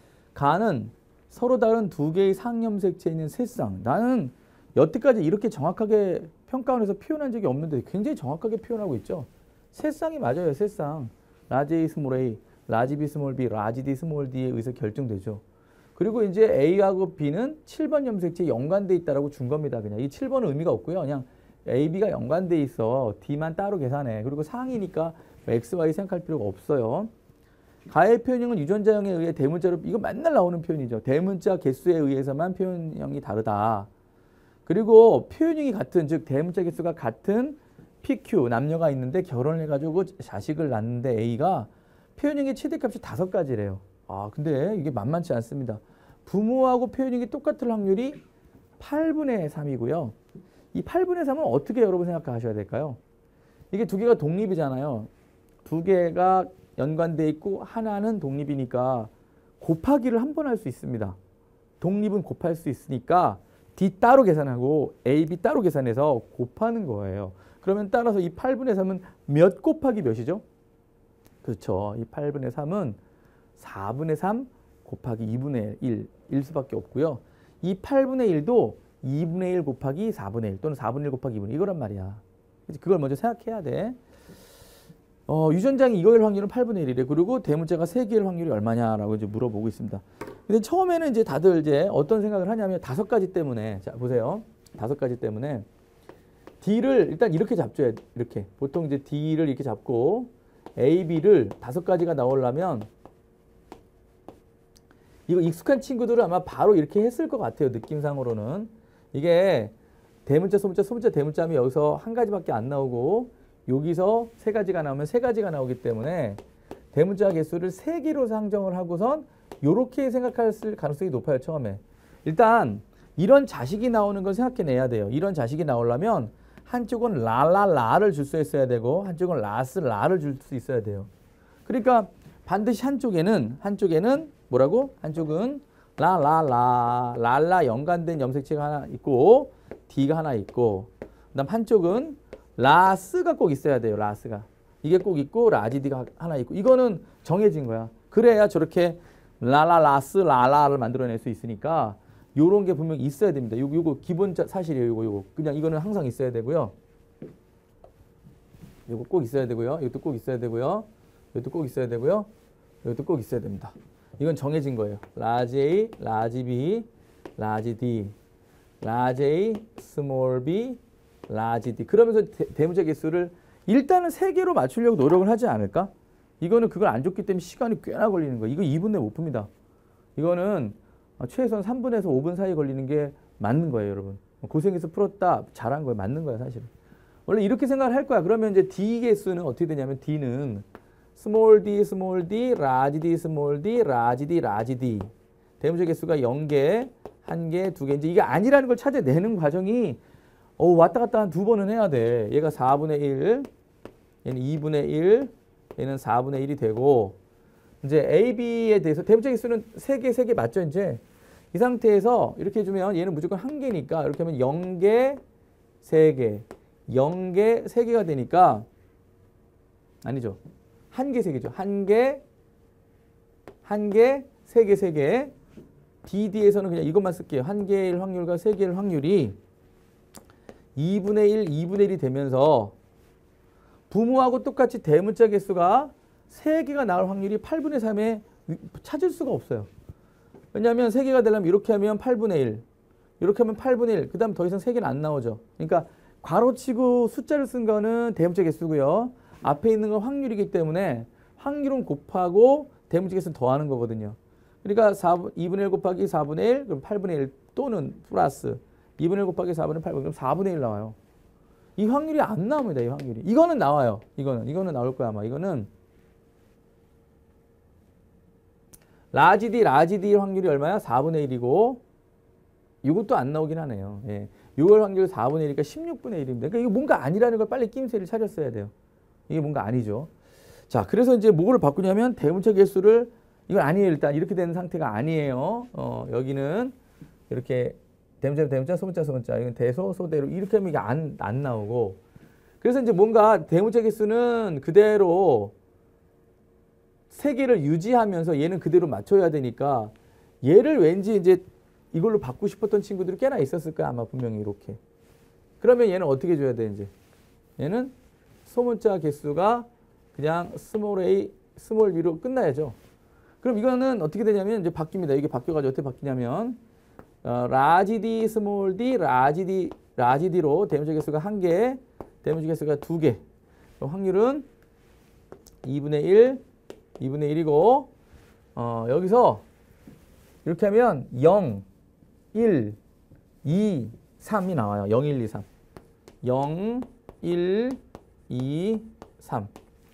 가는 서로 다른 두 개의 상염색체에 있는 세 쌍. 나는 여태까지 이렇게 정확하게 평가원에서 표현한 적이 없는데 굉장히 정확하게 표현하고 있죠. 세 쌍이 맞아요. 세 쌍. 라지 A, 스몰 A, 라지 B, 스몰 B, 라지 D, 스몰 D에 의해서 결정되죠. 그리고 이제 A하고 B는 칠 번 염색체에 연관돼 있다라고 준 겁니다. 그냥 이 칠 번은 의미가 없고요. 그냥 A, B가 연관돼 있어. D만 따로 계산해. 그리고 상이니까 X, Y 생각할 필요가 없어요. 가의 표현형은 유전자형에 의해 대문자로 이거 맨날 나오는 표현이죠. 대문자 개수에 의해서만 표현형이 다르다. 그리고 표현형이 같은 즉 대문자 개수가 같은 피큐 남녀가 있는데 결혼을 해가지고 자식을 낳는데 A가 표현형의 최대값이 다섯 가지래요. 아 근데 이게 만만치 않습니다. 부모하고 표현형이 똑같을 확률이 팔분의 삼이고요. 이 팔분의 삼은 어떻게 여러분 생각하셔야 될까요? 이게 두 개가 독립이잖아요. 두 개가 연관돼 있고 하나는 독립이니까 곱하기를 한 번 할 수 있습니다. 독립은 곱할 수 있으니까 D 따로 계산하고 A, B 따로 계산해서 곱하는 거예요. 그러면 따라서 이 팔분의 삼은 몇 곱하기 몇이죠? 그렇죠. 이 팔분의 삼은 사분의 삼 곱하기 이분의 일, 일 수밖에 없고요. 이 팔분의 일도 이분의 일 곱하기 사분의 일 또는 사분의 일 곱하기 이분의 일 이거란 말이야. 그걸 먼저 생각해야 돼. 어, 유전자의 이거일 확률은 팔분의 일이래. 그리고 대문자가 세 개일 확률이 얼마냐라고 이제 물어보고 있습니다. 근데 처음에는 이제 다들 이제 어떤 생각을 하냐면 다섯 가지 때문에 자 보세요. 다섯 가지 때문에 D를 일단 이렇게 잡죠. 이렇게 보통 이제 D를 이렇게 잡고 A, B를 다섯 가지가 나오려면 이거 익숙한 친구들은 아마 바로 이렇게 했을 것 같아요. 느낌상으로는 이게 대문자, 소문자, 소문자, 대문자 하면 여기서 한 가지밖에 안 나오고 여기서 세 가지가 나오면 세 가지가 나오기 때문에 대문자 개수를 세 개로 상정을 하고선 이렇게 생각할 가능성이 높아요. 처음에. 일단 이런 자식이 나오는 걸 생각해내야 돼요. 이런 자식이 나오려면 한쪽은 라라라를 줄 수 있어야 되고 한쪽은 라스 라를 줄 수 있어야 돼요. 그러니까 반드시 한쪽에는 한쪽에는 뭐라고? 한쪽은 라라라 랄라 연관된 염색체가 하나 있고 D가 하나 있고 그다음 한쪽은 라스가 꼭 있어야 돼요. 라스가. 이게 꼭 있고 라지디가 하나 있고 이거는 정해진 거야. 그래야 저렇게 라라라스 라라를 만들어낼 수 있으니까 요런 게 분명히 있어야 됩니다. 요거, 요거 기본 사실이에요. 요거 요거. 그냥 이거는 항상 있어야 되고요. 요거 꼭 있어야 되고요. 이것도 꼭 있어야 되고요. 이것도 꼭 있어야 되고요. 이것도 꼭 있어야 됩니다. 이건 정해진 거예요. 라지 A, 라지 B, 라지 D, 라지 A, 스몰 B, 라지 D. 그러면서 대, 대문자 개수를 일단은 세 개로 맞추려고 노력을 하지 않을까? 이거는 그걸 안 줬기 때문에 시간이 꽤나 걸리는 거예요. 이거 이 분 내에 못 풉니다. 이거는 최소한 삼 분에서 오 분 사이 걸리는 게 맞는 거예요, 여러분. 고생해서 풀었다, 잘한 거예요. 맞는 거야, 사실은. 원래 이렇게 생각을 할 거야. 그러면 이제 D 개수는 어떻게 되냐면 D는 스몰 d, 스몰 d, 라지 d, 스몰 d, 라지 d, 라지 d. 대문자 개수가 영 개, 한 개, 두 개. 이제 이게 아니라는 걸 찾아내는 과정이 어, 왔다 갔다 한 두 번은 해야 돼. 얘가 사분의 일, 얘는 이분의 일, 얘는 사분의 일이 되고 이제 A, B에 대해서 대문자 개수는 세 개, 세 개 맞죠, 이제? 이 상태에서 이렇게 해주면 얘는 무조건 한 개니까 이렇게 하면 영 개, 세 개, 영 개, 세 개가 되니까 아니죠. 한 개, 세 개죠. 한 개, 한 개, 세 개, 세 개. 디디에서는 그냥 이것만 쓸게요. 한 개일 확률과 세 개일 확률이 이분의 일, 이분의 일이 되면서 부모하고 똑같이 대문자 개수가 세 개가 나올 확률이 팔분의 삼에 찾을 수가 없어요. 왜냐하면 세 개가 되려면 이렇게 하면 팔분의 일, 이렇게 하면 팔분의 일, 그 다음 더 이상 세 개는 안 나오죠. 그러니까 괄호치고 숫자를 쓴 거는 대문자 개수고요. 앞에 있는 건 확률이기 때문에 확률은 곱하고 대문자 개수는 더하는 거거든요. 그러니까 이분의 일 곱하기 사분의 일, 그럼 팔분의 일 또는 플러스 이분의 일 곱하기 사분의 팔, 그럼 사분의 일 나와요. 이 확률이 안 나옵니다. 이 확률이. 이거는 나와요. 이거는. 이거는 나올 거야 아마. 이거는 라지 D, 라지 D 확률이 얼마야? 사분의 일이고 이것도 안 나오긴 하네요. 예. 이걸 확률 사분의 일이니까 십육분의 일입니다. 그러니까 이거 뭔가 아니라는 걸 빨리 낌새를 차렸어야 돼요. 이게 뭔가 아니죠. 자, 그래서 이제 뭐를 바꾸냐면 대문자 개수를 이건 아니에요. 일단 이렇게 되는 상태가 아니에요. 어, 여기는 이렇게 대문자, 대문자, 소문자, 소문자. 이건 대소, 소대로 이렇게 하면 이게 안, 안 나오고. 그래서 이제 뭔가 대문자 개수는 그대로 세 개를 유지하면서 얘는 그대로 맞춰야 되니까 얘를 왠지 이제 이걸로 받고 싶었던 친구들이 꽤나 있었을 거야. 아마 분명히 이렇게. 그러면 얘는 어떻게 줘야 돼 이제? 얘는 소문자 개수가 그냥 스몰 a, 스몰 b로 끝나야죠. 그럼 이거는 어떻게 되냐면 이제 바뀝니다. 이게 바뀌어가지고 어떻게 바뀌냐면 어, 라지 d, 스몰 d, 라지 d, 라지 d로 대문자 개수가 한 개, 대문자 개수가 두 개. 그럼 확률은 이분의 일, 이분의 일이고 어, 여기서 이렇게 하면 영, 일, 이, 삼이 나와요. 영, 일, 이, 삼. 영, 일, 이, 삼.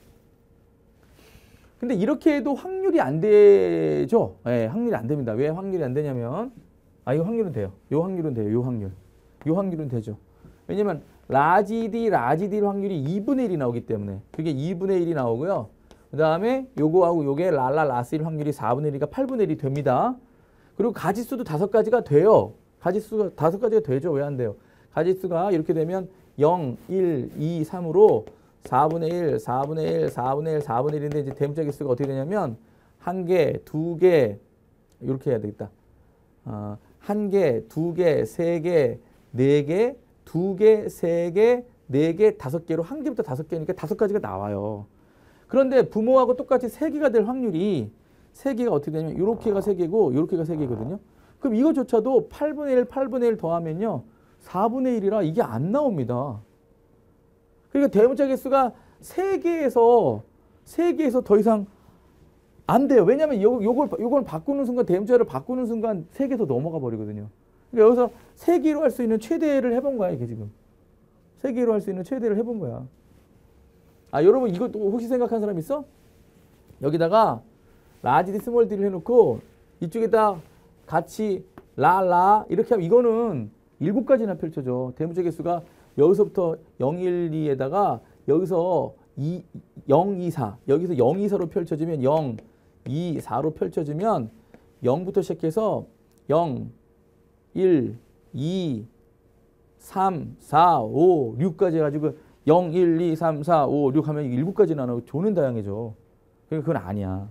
근데 이렇게 해도 확률이 안 되죠? 네, 확률이 안 됩니다. 왜 확률이 안 되냐면 아, 이 확률은 돼요. 요 확률은 돼요. 요 확률. 요 확률은 되죠. 왜냐면 라지 D, 라지 D 확률이 이분의 일이 나오기 때문에 그게 이분의 일이 나오고요. 그 다음에 요거하고 요게 랄라 라스일 확률이 사분의 일이니까 팔분의 일이 됩니다. 그리고 가지수도 다섯 가지가 돼요. 가지수가 다섯 가지가 되죠. 왜 안 돼요? 가지수가 이렇게 되면 영, 일, 이, 삼으로 사분의 일, 사분의 일, 사분의 일, 사분의 일인데 이제 대문자 개수가 어떻게 되냐면 한 개, 두 개 이렇게 해야 되겠다. 어, 한 개, 두 개, 세 개, 네 개, 두 개, 세 개, 네 개, 다섯 개로 한 개부터 다섯 개니까 다섯 가지가 나와요. 그런데 부모하고 똑같이 세 개가 될 확률이 세 개가 어떻게 되냐면 이렇게가 세 개고 이렇게가 세 개거든요. 그럼 이거조차도 팔분의 일, 팔분의 일 더하면요. 사분의 일이라 이게 안 나옵니다. 그러니까 대문자 개수가 세 개에서 세 개에서 더 이상 안 돼요. 왜냐하면 요, 요걸, 요걸 바꾸는 순간 대문자를 바꾸는 순간 세 개에서 넘어가 버리거든요. 그러니까 여기서 세 개로 할 수 있는 최대를 해본 거야 이게 지금. 세 개로 할 수 있는 최대를 해본 거야. 아 여러분 이거 혹시 생각한 사람 있어? 여기다가 라지 D, 스몰 D를 해놓고 이쪽에다 같이 라, 라 이렇게 하면 이거는 일곱 가지나 펼쳐져. 대문자 개수가 여기서부터 영, 일, 이에다가 여기서 이, 영, 이, 사 여기서 영, 이, 사로 펼쳐지면 영, 이, 사로 펼쳐지면 영부터 시작해서 영, 일, 이, 삼, 사, 오, 육까지 해가지고 영, 일, 이, 삼, 사, 오, 육 하면 일곱 가지 나누고 조는 다양해져. 그러니까 그건 아니야.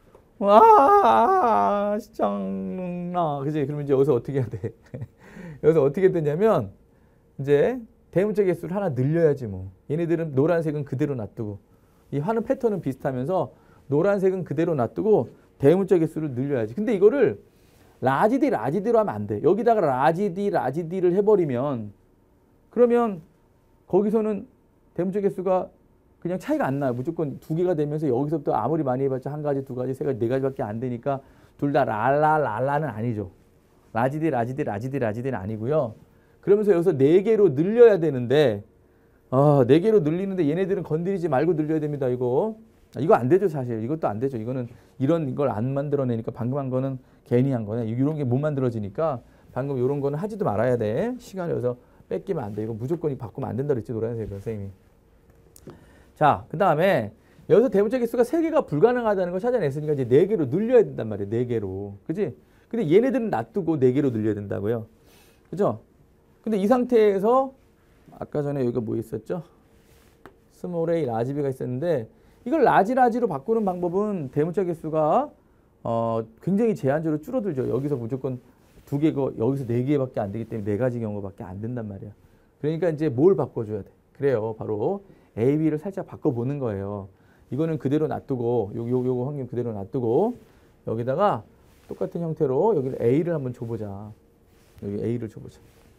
와, 짱나. 그지? 그러면 이제 여기서 어떻게 해야 돼? 여기서 어떻게 되냐면 이제 대문자 개수를 하나 늘려야지 뭐. 얘네들은 노란색은 그대로 놔두고 이 하는 패턴은 비슷하면서 노란색은 그대로 놔두고 대문자 개수를 늘려야지. 근데 이거를 라지 D, 라지 D로 하면 안 돼. 여기다가 라지 D, 라지 D를 해버리면 그러면 거기서는 대문자 개수가 그냥 차이가 안 나요. 무조건 두 개가 되면서 여기서부터 아무리 많이 해봤자 한 가지, 두 가지, 세 가지, 네 가지밖에 안 되니까 둘 다 랄라, 랄라는 아니죠. 라지 D, 라지 D, 라지 D, 라지 D는 아니고요. 그러면서 여기서 네 개로 늘려야 되는데 아, 네 개로 늘리는데 얘네들은 건드리지 말고 늘려야 됩니다. 이거. 이거 안 되죠 사실. 이것도 안 되죠. 이거는 이런 걸 안 만들어내니까 방금 한 거는 괜히 한 거네. 이런 게 못 만들어지니까 방금 이런 거는 하지도 말아야 돼. 시간을 여기서 뺏기면 안 돼. 이거 무조건 바꾸면 안 된다 그랬지 노란색 선생님이. 자, 그 다음에 여기서 대문자 개수가 세 개가 불가능하다는 걸 찾아냈으니까 이제 네 개로 늘려야 된단 말이에요. 네 개로. 그지? 근데 얘네들은 놔두고 네 개로 늘려야 된다고요. 그죠? 근데 이 상태에서 아까 전에 여기가 뭐 있었죠? 스몰 a, 라지 b가 있었는데 이걸 라지 라지로 바꾸는 방법은 대문자 개수가 어, 굉장히 제한적으로 줄어들죠. 여기서 무조건 두 개고 여기서 네 개밖에 안 되기 때문에 네 가지 경우밖에 안 된단 말이야. 그러니까 이제 뭘 바꿔줘야 돼? 그래요. 바로 A, B를 살짝 바꿔보는 거예요. 이거는 그대로 놔두고 요, 요, 요거 확률 그대로 놔두고 여기다가 똑같은 형태로 여기를 A를 한번 줘보자. 여기 A를 줘보자.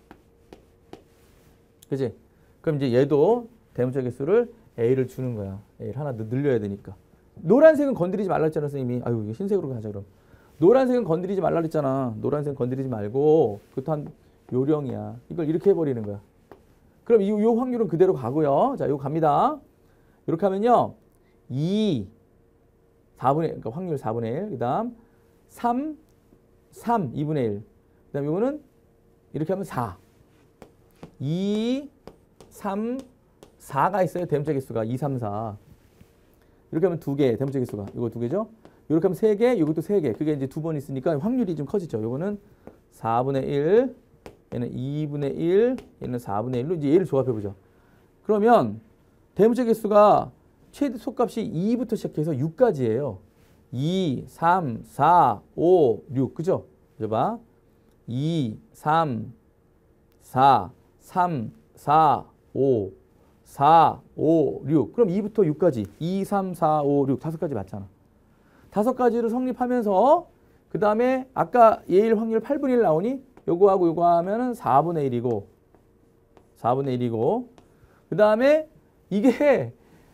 그지? 그럼 이제 얘도 대문자 개수를 A를 주는 거야. A를 하나 더 늘려야 되니까. 노란색은 건드리지 말라 했잖아, 선생님이. 아유, 이거 흰색으로 가자, 그럼. 노란색은 건드리지 말라 했잖아. 노란색은 건드리지 말고, 그것도 한 요령이야. 이걸 이렇게 해버리는 거야. 그럼 이, 요 확률은 그대로 가고요. 자, 이거 갑니다. 이렇게 하면요. 이, 사분의 일, 그러니까 확률 사분의 일. 그 다음, 삼, 삼, 이분의 일. 그 다음 이거는 이렇게 하면 사. 이, 삼, 사가 있어요. 대문자 개수가 이, 삼, 사. 이렇게 하면 두 개, 대문자 개수가. 이거 두 개죠. 이렇게 하면 세 개, 이것도 세 개. 그게 이제 두 번 있으니까 확률이 좀 커지죠. 이거는 사분의 일, 얘는 이분의 일, 얘는 사분의 일로 이제 얘를 조합해 보죠. 그러면 대문자 개수가 최대 속값이 이부터 시작해서 육까지예요. 이, 삼, 사, 오, 육. 그죠? 그죠 봐. 이, 삼, 사, 삼, 사, 오, 사, 오, 육. 그럼 이부터 육까지. 이, 삼, 사, 오, 육. 다섯 가지 맞잖아. 다섯 가지로 성립하면서 그 다음에 아까 예일 확률 팔분의 일 나오니 요거하고 요거 하면은 사분의 일이고 사분의 일이고 그 다음에 이게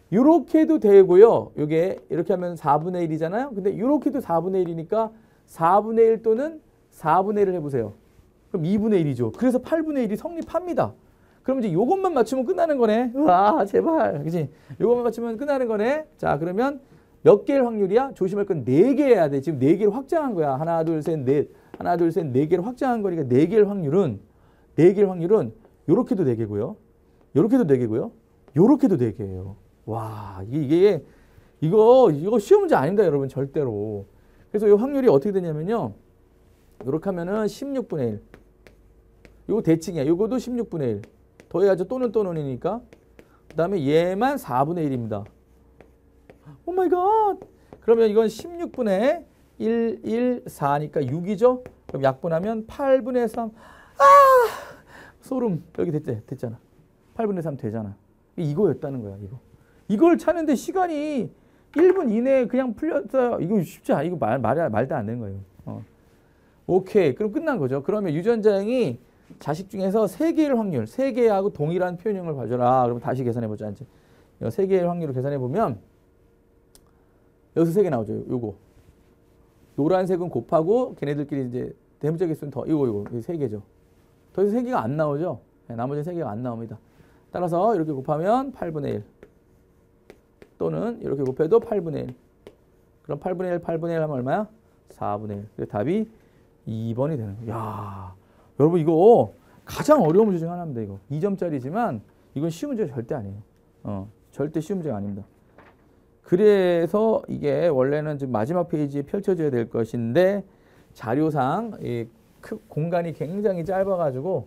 요렇게도 되고요. 요게 이렇게 하면 사분의 일이잖아요. 근데 요렇게도 사분의 일이니까 사분의 일 또는 사분의 일을 해보세요. 그럼 이분의 일이죠. 그래서 팔분의 일이 성립합니다. 그럼 이제 요것만 맞추면 끝나는 거네. 와, 제발. 그치? 요것만 맞추면 끝나는 거네. 자, 그러면 몇 개일 확률이야? 조심할 건 네 개 해야 돼. 지금 네 개를 확장한 거야. 하나, 둘, 셋, 넷. 하나, 둘, 셋, 네 개를 확장한 거니까 네 개일 확률은, 네 개일 확률은 요렇게도 네 개고요. 요렇게도 네 개고요. 요렇게도 네 개예요. 와, 이게, 이게, 이거, 이거 쉬운 문제 아닙니다, 여러분. 절대로. 그래서 이 확률이 어떻게 되냐면요. 요렇게 하면은 십육분의 일. 요거 대칭이야. 요거도 십육분의 일. 더해야죠. 또는 또는이니까. 그 다음에 얘만 사분의 일입니다. 오 마이 갓. 그러면 이건 십육분의 일, 일, 사니까 육이죠. 그럼 약분하면 팔분의 삼. 아! 소름. 여기 됐, 됐잖아. 팔분의 삼 되잖아. 이거였다는 거야, 이거. 이걸 찾는데 시간이 일 분 이내에 그냥 풀렸어요. 이거 쉽지 않아. 이거 말, 말, 말도 안 되는 거예요. 어. 오케이. 그럼 끝난 거죠. 그러면 유전자형이 자식 중에서 세 개일 확률, 세 개하고 동일한 표현형을 가져라. 그럼 다시 계산해보자. 이제 세 개일 확률을 계산해보면 여기서 세 개 나오죠. 요거. 노란색은 곱하고 걔네들끼리 이제 대문자 개수는 더, 이거, 이거, 세 개죠. 더 이상 세 개가 안 나오죠. 네, 나머지 세 개가 안 나옵니다. 따라서 이렇게 곱하면 팔분의 일. 또는 이렇게 곱해도 팔분의 일. 그럼 팔분의 일, 팔분의 일 하면 얼마야? 사분의 일. 그래서 답이 이 번이 되는 거예요. 야, 여러분 이거 가장 어려운 문제 중 하나입니다. 이거 이 점짜리지만 이건 쉬운 문제가 절대 아니에요. 어, 절대 쉬운 문제가 아닙니다. 그래서 이게 원래는 지금 마지막 페이지에 펼쳐져야 될 것인데 자료상 이 공간이 굉장히 짧아가지고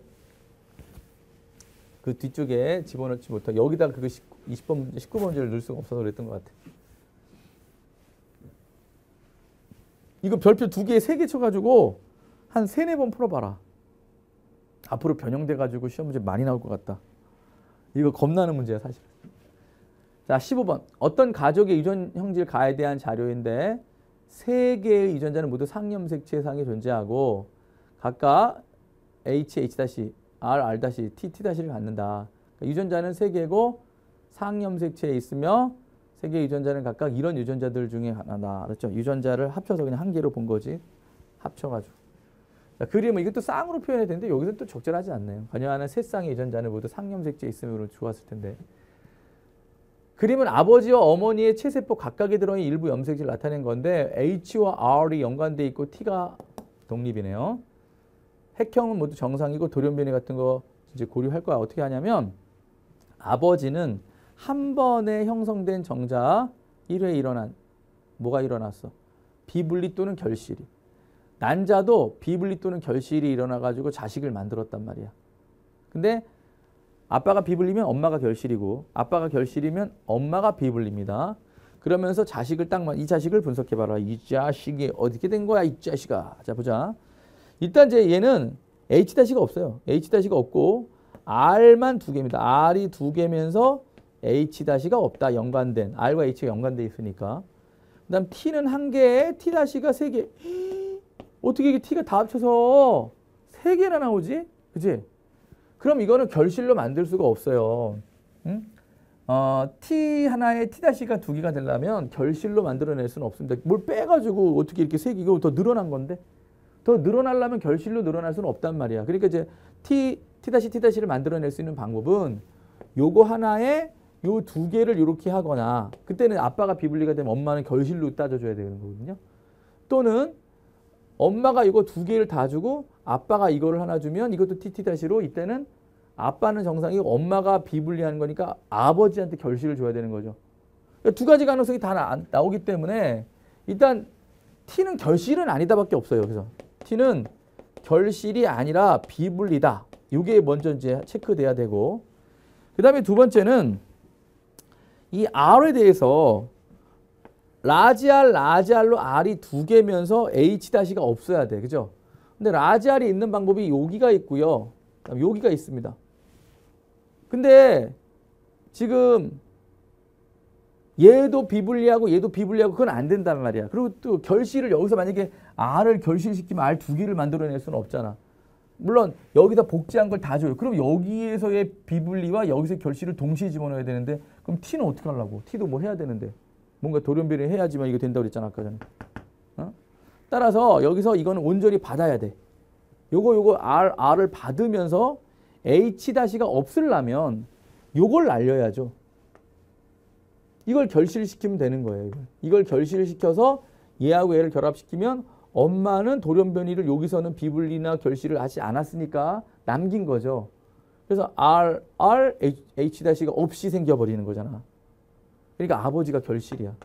그 뒤쪽에 집어넣지 못하고 여기다 그거 이십 번, 십구 번 문제를 넣을 수가 없어서 그랬던 것 같아. 이거 별표 두 개, 세 개 쳐가지고 한 세네 번 풀어봐라. 앞으로 변형돼가지고 시험 문제 많이 나올 것 같다. 이거 겁나는 문제야, 사실. 자, 십오 번. 어떤 가족의 유전 형질 가에 대한 자료인데 세 개의 유전자는 모두 상염색체상에 존재하고 각각 H, H-, R, R-, T, T-를 갖는다. 그러니까 유전자는 세 개고 상염색체에 있으며 세 개의 유전자는 각각 이런 유전자들 중에 하나다. 그렇죠? 유전자를 합쳐서 그냥 한 개로 본 거지. 합쳐가지고. 자, 그림은 이것도 쌍으로 표현해야 되는데 여기서 또 적절하지 않네요. 관여하는 세 쌍의 유전자는 모두 상염색체에 있으면 좋았을 텐데. 그림은 아버지와 어머니의 체세포 각각에 들어있는 일부 염색체를 나타낸 건데 H와 R이 연관돼 있고 T가 독립이네요. 핵형은 모두 정상이고 돌연변이 같은 거 이제 고려할 거야. 어떻게 하냐면 아버지는 한 번에 형성된 정자 일 회에 일어난 뭐가 일어났어? 비분리 또는 결실이. 난자도 비분리 또는 결실이 일어나가지고 자식을 만들었단 말이야. 근데 아빠가 비분리면 엄마가 결실이고 아빠가 결실이면 엄마가 비분리입니다. 그러면서 자식을 딱 이 자식을 분석해봐라. 이 자식이 어떻게 된 거야, 이 자식아. 자, 보자. 일단 이제 얘는 H-가 없어요. H-가 없고 R만 두 개입니다. R이 두 개면서 H-가 없다. 연관된. R과 H가 연관돼 있으니까. 그 다음 T는 한 개에 T-가 세 개. 어떻게 이게 T가 다 합쳐서 세 개나 나오지? 그치? 그럼 이거는 결실로 만들 수가 없어요. 응? 어, T 하나에 T-가 두 개가 되려면 결실로 만들어낼 수는 없습니다. 뭘 빼가지고 어떻게 이렇게 세 개, 이거 더 늘어난 건데? 더 늘어나려면 결실로 늘어날 수는 없단 말이야. 그러니까 이제 T, T-T-를 만들어낼 수 있는 방법은 요거 하나에 요 두 개를 이렇게 하거나 그때는 아빠가 비분리가 되면 엄마는 결실로 따져줘야 되는 거거든요. 또는 엄마가 이거 두 개를 다 주고 아빠가 이거를 하나 주면 이것도 T-T로 이때는 아빠는 정상이고 엄마가 비분리하는 거니까 아버지한테 결실을 줘야 되는 거죠. 그러니까 두 가지 가능성이 다 나, 나오기 때문에 일단 T는 결실은 아니다밖에 없어요. 그래서 T는 결실이 아니라 비분리다. 이게 먼저 이제 체크돼야 되고 그 다음에 두 번째는 이 R에 대해서 라지 R, 라지 R로 R이 두 개면서 H-가 없어야 돼. 그죠? 근데 라지 R이 있는 방법이 여기가 있고요. 여기가 있습니다. 근데 지금 얘도 비분리하고 얘도 비분리하고 그건 안 된단 말이야. 그리고 또 결실을 여기서 만약에 R을 결실시키면 R 두 개를 만들어낼 수는 없잖아. 물론 여기다 복제한 걸 다 줘요. 그럼 여기에서의 비분리와 여기서 결실을 동시에 집어넣어야 되는데 그럼 T는 어떻게 하려고? T도 뭐 해야 되는데 뭔가 돌연변이 해야지만 이거 된다고 그랬잖아 아까 전에. 어? 따라서 여기서 이거는 온전히 받아야 돼. 요거 요거 R, R을 받으면서 H가 없으려면 요걸 날려야죠. 이걸 결실시키면 되는 거예요. 이걸, 이걸 결실시켜서 얘하고 얘를 결합시키면 엄마는 돌연변이를 여기서는 비분리나 결실을 하지 않았으니까 남긴 거죠. 그래서 R, R, H-가 없이 생겨버리는 거잖아. 그러니까 아버지가 결실이야.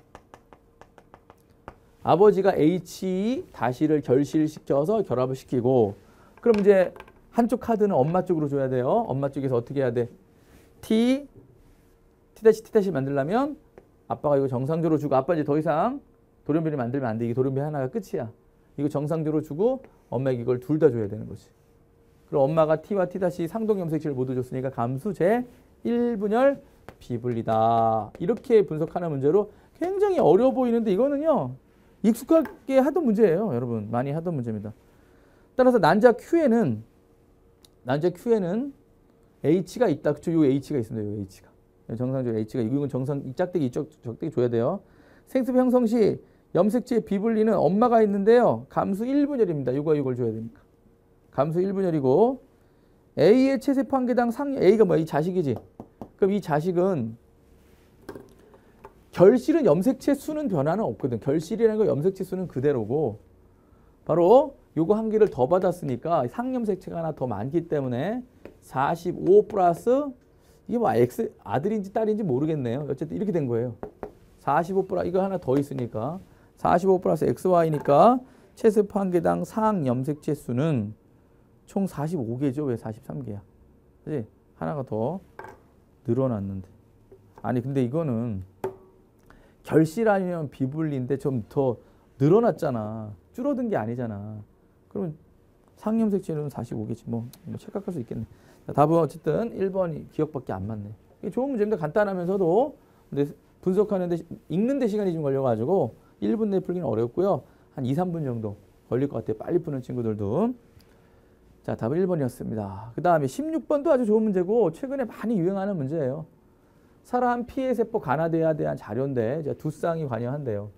아버지가 H-를 결실시켜서 결합을 시키고 그럼 이제 한쪽 카드는 엄마 쪽으로 줘야 돼요. 엄마 쪽에서 어떻게 해야 돼? T, T-, T- 만들려면 아빠가 이거 정상적으로 주고 아빠 이제 더 이상 돌연변이 만들면 안 돼. 이게 돌연변이 하나가 끝이야. 이거 정상적으로 주고 엄마에게 이걸 둘 다 줘야 되는 거지. 그럼 엄마가 T와 T- 상동염색체를 모두 줬으니까 감수 제 일 분열 비분리다. 이렇게 분석하는 문제로 굉장히 어려워 보이는데 이거는요. 익숙하게 하던 문제예요. 여러분. 많이 하던 문제입니다. 따라서 난자 Q에는 난자 Q에는 H가 있다. 그쵸? 요 H가 있습니다. 요 H가. 정상적으로 H가 이건 정상 이 짝대기 이쪽 적대기 줘야 돼요. 생습 형성 시 염색체의 비분리는 엄마가 있는데요. 감수 일 분열입니다. 이거 이걸 줘야 되니까. 감수 일 분열이고 A의 체세포 한 개당 상 A가 뭐야? 이 자식이지. 그럼 이 자식은 결실은 염색체 수는 변화는 없거든. 결실이라는 거 염색체 수는 그대로고 바로 요거 한 개를 더 받았으니까 상염색체가 하나 더 많기 때문에 사십오 플러스 이게 뭐 X 아들인지 딸인지 모르겠네요. 어쨌든 이렇게 된 거예요. 사십오 플러스 이거 하나 더 있으니까 사십오 플러스 엑스와이니까 체세포 한 개당 상염색체 수는 총 사십오 개죠. 왜 사십삼 개야? 그치? 하나가 더 늘어났는데. 아니 근데 이거는 결실 아니면 비분리인데 좀 더 늘어났잖아. 줄어든 게 아니잖아. 그러면 상염색체는 사십오 개지. 뭐, 뭐 착각할 수 있겠네. 자, 답은 어쨌든 일 번이 기억밖에 안 맞네. 이게 좋은 문제입니다. 간단하면서도 근데 분석하는데 읽는데 시간이 좀 걸려가지고 일 분 내에 풀기는 어렵고요. 한 이, 삼 분 정도 걸릴 것 같아요. 빨리 푸는 친구들도. 자, 답은 일 번이었습니다. 그 다음에 십육 번도 아주 좋은 문제고 최근에 많이 유행하는 문제예요. 사람 피해 세포 간화대에 대한 자료인데 이제 두 쌍이 관여한대요.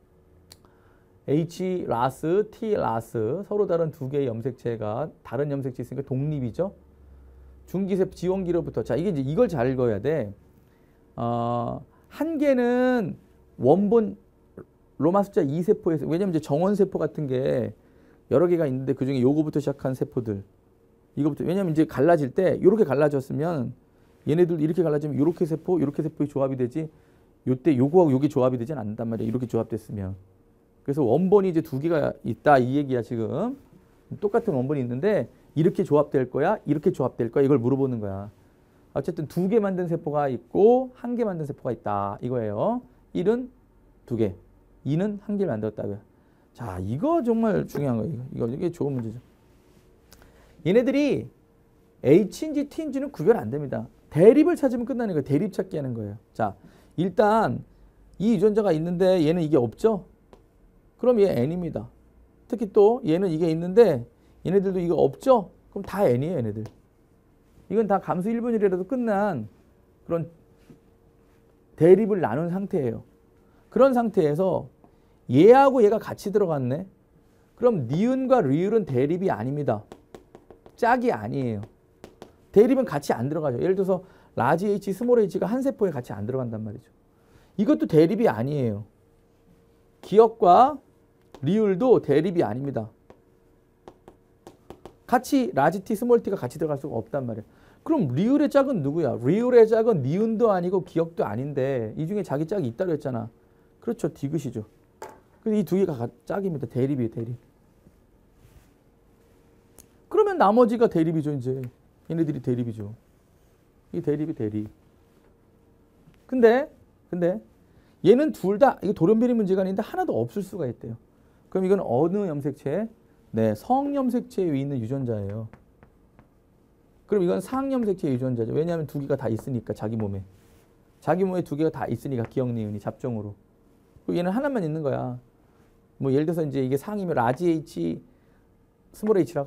H 라스, T 라스 서로 다른 두 개의 염색체가 다른 염색체 있으니까 독립이죠. 중기세포 지원기로부터 자 이게 이제 이걸 잘 읽어야 돼. 어, 한 개는 원본 로마 숫자 이 세포에서 왜냐면 이제 정원 세포 같은 게 여러 개가 있는데 그 중에 요거부터 시작한 세포들 이거부터 왜냐면 이제 갈라질 때 이렇게 갈라졌으면 얘네들 이렇게 갈라지면 이렇게 세포 이렇게 세포의 조합이 되지 요때 요거하고 요게 조합이 되진 않는단 말이야. 이렇게 조합됐으면. 그래서 원본이 이제 두 개가 있다 이 얘기야 지금. 똑같은 원본이 있는데 이렇게 조합될 거야 이렇게 조합될 거야 이걸 물어보는 거야. 어쨌든 두 개 만든 세포가 있고 한 개 만든 세포가 있다 이거예요. 일은 두 개, 이는 한 개를 만들었다고요. 자 이거 정말 중요한 거예요. 이거 이게 좋은 문제죠. 얘네들이 H인지 T인지는 구별 안 됩니다. 대립을 찾으면 끝나는 거예요. 대립 찾기 하는 거예요. 자 일단 이 유전자가 있는데 얘는 이게 없죠. 그럼 얘 N입니다. 특히 또 얘는 이게 있는데 얘네들도 이거 없죠? 그럼 다 N이에요, 얘네들. 이건 다 감수 일 분율이라도 끝난 그런 대립을 나눈 상태예요. 그런 상태에서 얘하고 얘가 같이 들어갔네. 그럼 니은과 리을은 대립이 아닙니다. 짝이 아니에요. 대립은 같이 안 들어가죠. 예를 들어서 라지 H, 스몰 h가 한 세포에 같이 안 들어간단 말이죠. 이것도 대립이 아니에요. 기억과 리을도 대립이 아닙니다. 같이 라지 T, 스몰 t가 같이 들어갈 수가 없단 말이에요. 그럼 리을의 짝은 누구야? 리을의 짝은 니은도 아니고 기억도 아닌데 이 중에 자기 짝이 있다고 했잖아. 그렇죠. 디귿이죠. 그래서 이 두 개가 짝입니다. 대립이에요. 대립. 그러면 나머지가 대립이죠. 이제 얘네들이 대립이죠. 이 대립이 대립. 근데 근데 얘는 둘 다 이거 돌연변이 문제가 아닌데 하나도 없을 수가 있대요. 그럼 이건 어느 염색체? 네, 성염색체에 있는 유전자예요. 그럼 이건 상염색체 유전자죠. 왜냐하면 두 개가 다 있으니까 자기 몸에. 자기 몸에 두 개가 다 있으니까 기억, 니은이 잡종으로. 그리고 얘는 하나만 있는 거야. 뭐 예를 들어서 이제 이게 상이면 라지 H, 스몰 h라고 하자.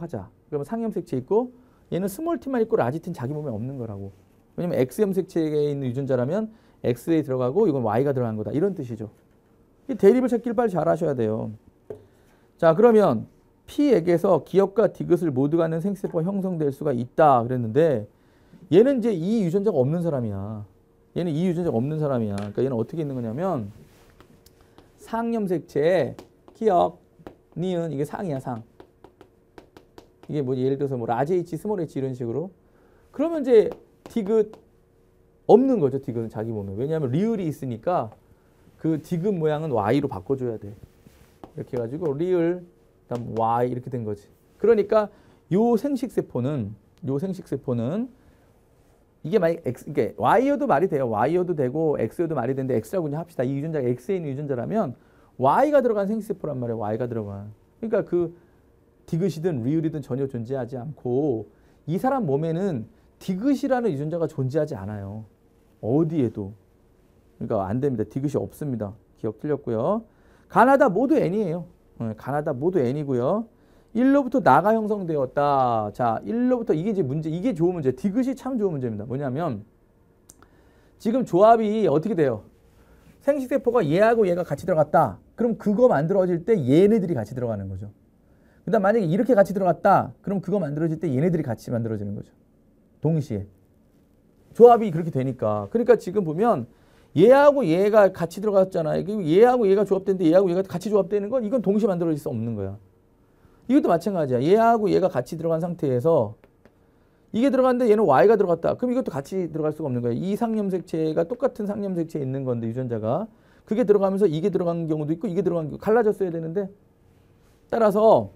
그러면 상형 색채 있고 얘는 스몰 t만 있고 라지 t는 자기 몸에 없는 거라고. 왜냐면 X형 색채에 있는 유전자라면 X에 들어가고 이건 Y가 들어간 거다. 이런 뜻이죠. 이 대립을 찾기를 빨리 잘 하셔야 돼요. 자, 그러면 P에게서 기역과 디귿을 모두 갖는 생식세포가 형성될 수가 있다 그랬는데 얘는 이제 이 유전자가 없는 사람이야. 얘는 이 유전자가 없는 사람이야. 그러니까 얘는 어떻게 있는 거냐면 상염 색채에 기역, 니은 이게 상이야, 상. 이게 뭐 예를 들어서 뭐 라지 H, 스몰 H 이런 식으로. 그러면 이제 디귿 없는 거죠. 디귿은 자기 몸에. 왜냐하면 리을이 있으니까 그 디귿 모양은 Y로 바꿔줘야 돼. 이렇게 해가지고 리을, 그다음 Y 이렇게 된 거지. 그러니까 요 생식세포는 요 생식세포는 이게 만약 X, 이게 Y여도 말이 돼요. Y여도 되고 X여도 말이 되는데 X라고 그냥 합시다. 이 유전자가 X에 있는 유전자라면 Y가 들어간 생식세포란 말이에요. Y가 들어간. 그러니까 그 디귿이든 리을이든 전혀 존재하지 않고 이 사람 몸에는 디귿이라는 유전자가 존재하지 않아요. 어디에도. 그러니까 안 됩니다. 디귿이 없습니다. 기억 틀렸고요. 가나다 모두 N이에요. 가나다 모두 N이고요. 일로부터 나가 형성되었다. 자, 일로부터 이게 이제 문제, 이게 좋은 문제. 디귿이 참 좋은 문제입니다. 뭐냐면 지금 조합이 어떻게 돼요? 생식세포가 얘하고 얘가 같이 들어갔다. 그럼 그거 만들어질 때 얘네들이 같이 들어가는 거죠. 그 다음 만약에 이렇게 같이 들어갔다. 그럼 그거 만들어질 때 얘네들이 같이 만들어지는 거죠. 동시에. 조합이 그렇게 되니까. 그러니까 지금 보면 얘하고 얘가 같이 들어갔잖아요. 얘하고 얘가 조합되는데 얘하고 얘가 같이 조합되는 건 이건 동시에 만들어질 수 없는 거야. 이것도 마찬가지야. 얘하고 얘가 같이 들어간 상태에서 이게 들어갔는데 얘는 Y가 들어갔다. 그럼 이것도 같이 들어갈 수가 없는 거야. 이 상염색체가 똑같은 상염색체에 있는 건데 유전자가. 그게 들어가면서 이게 들어간 경우도 있고 이게 들어간 경우 갈라졌어야 되는데 따라서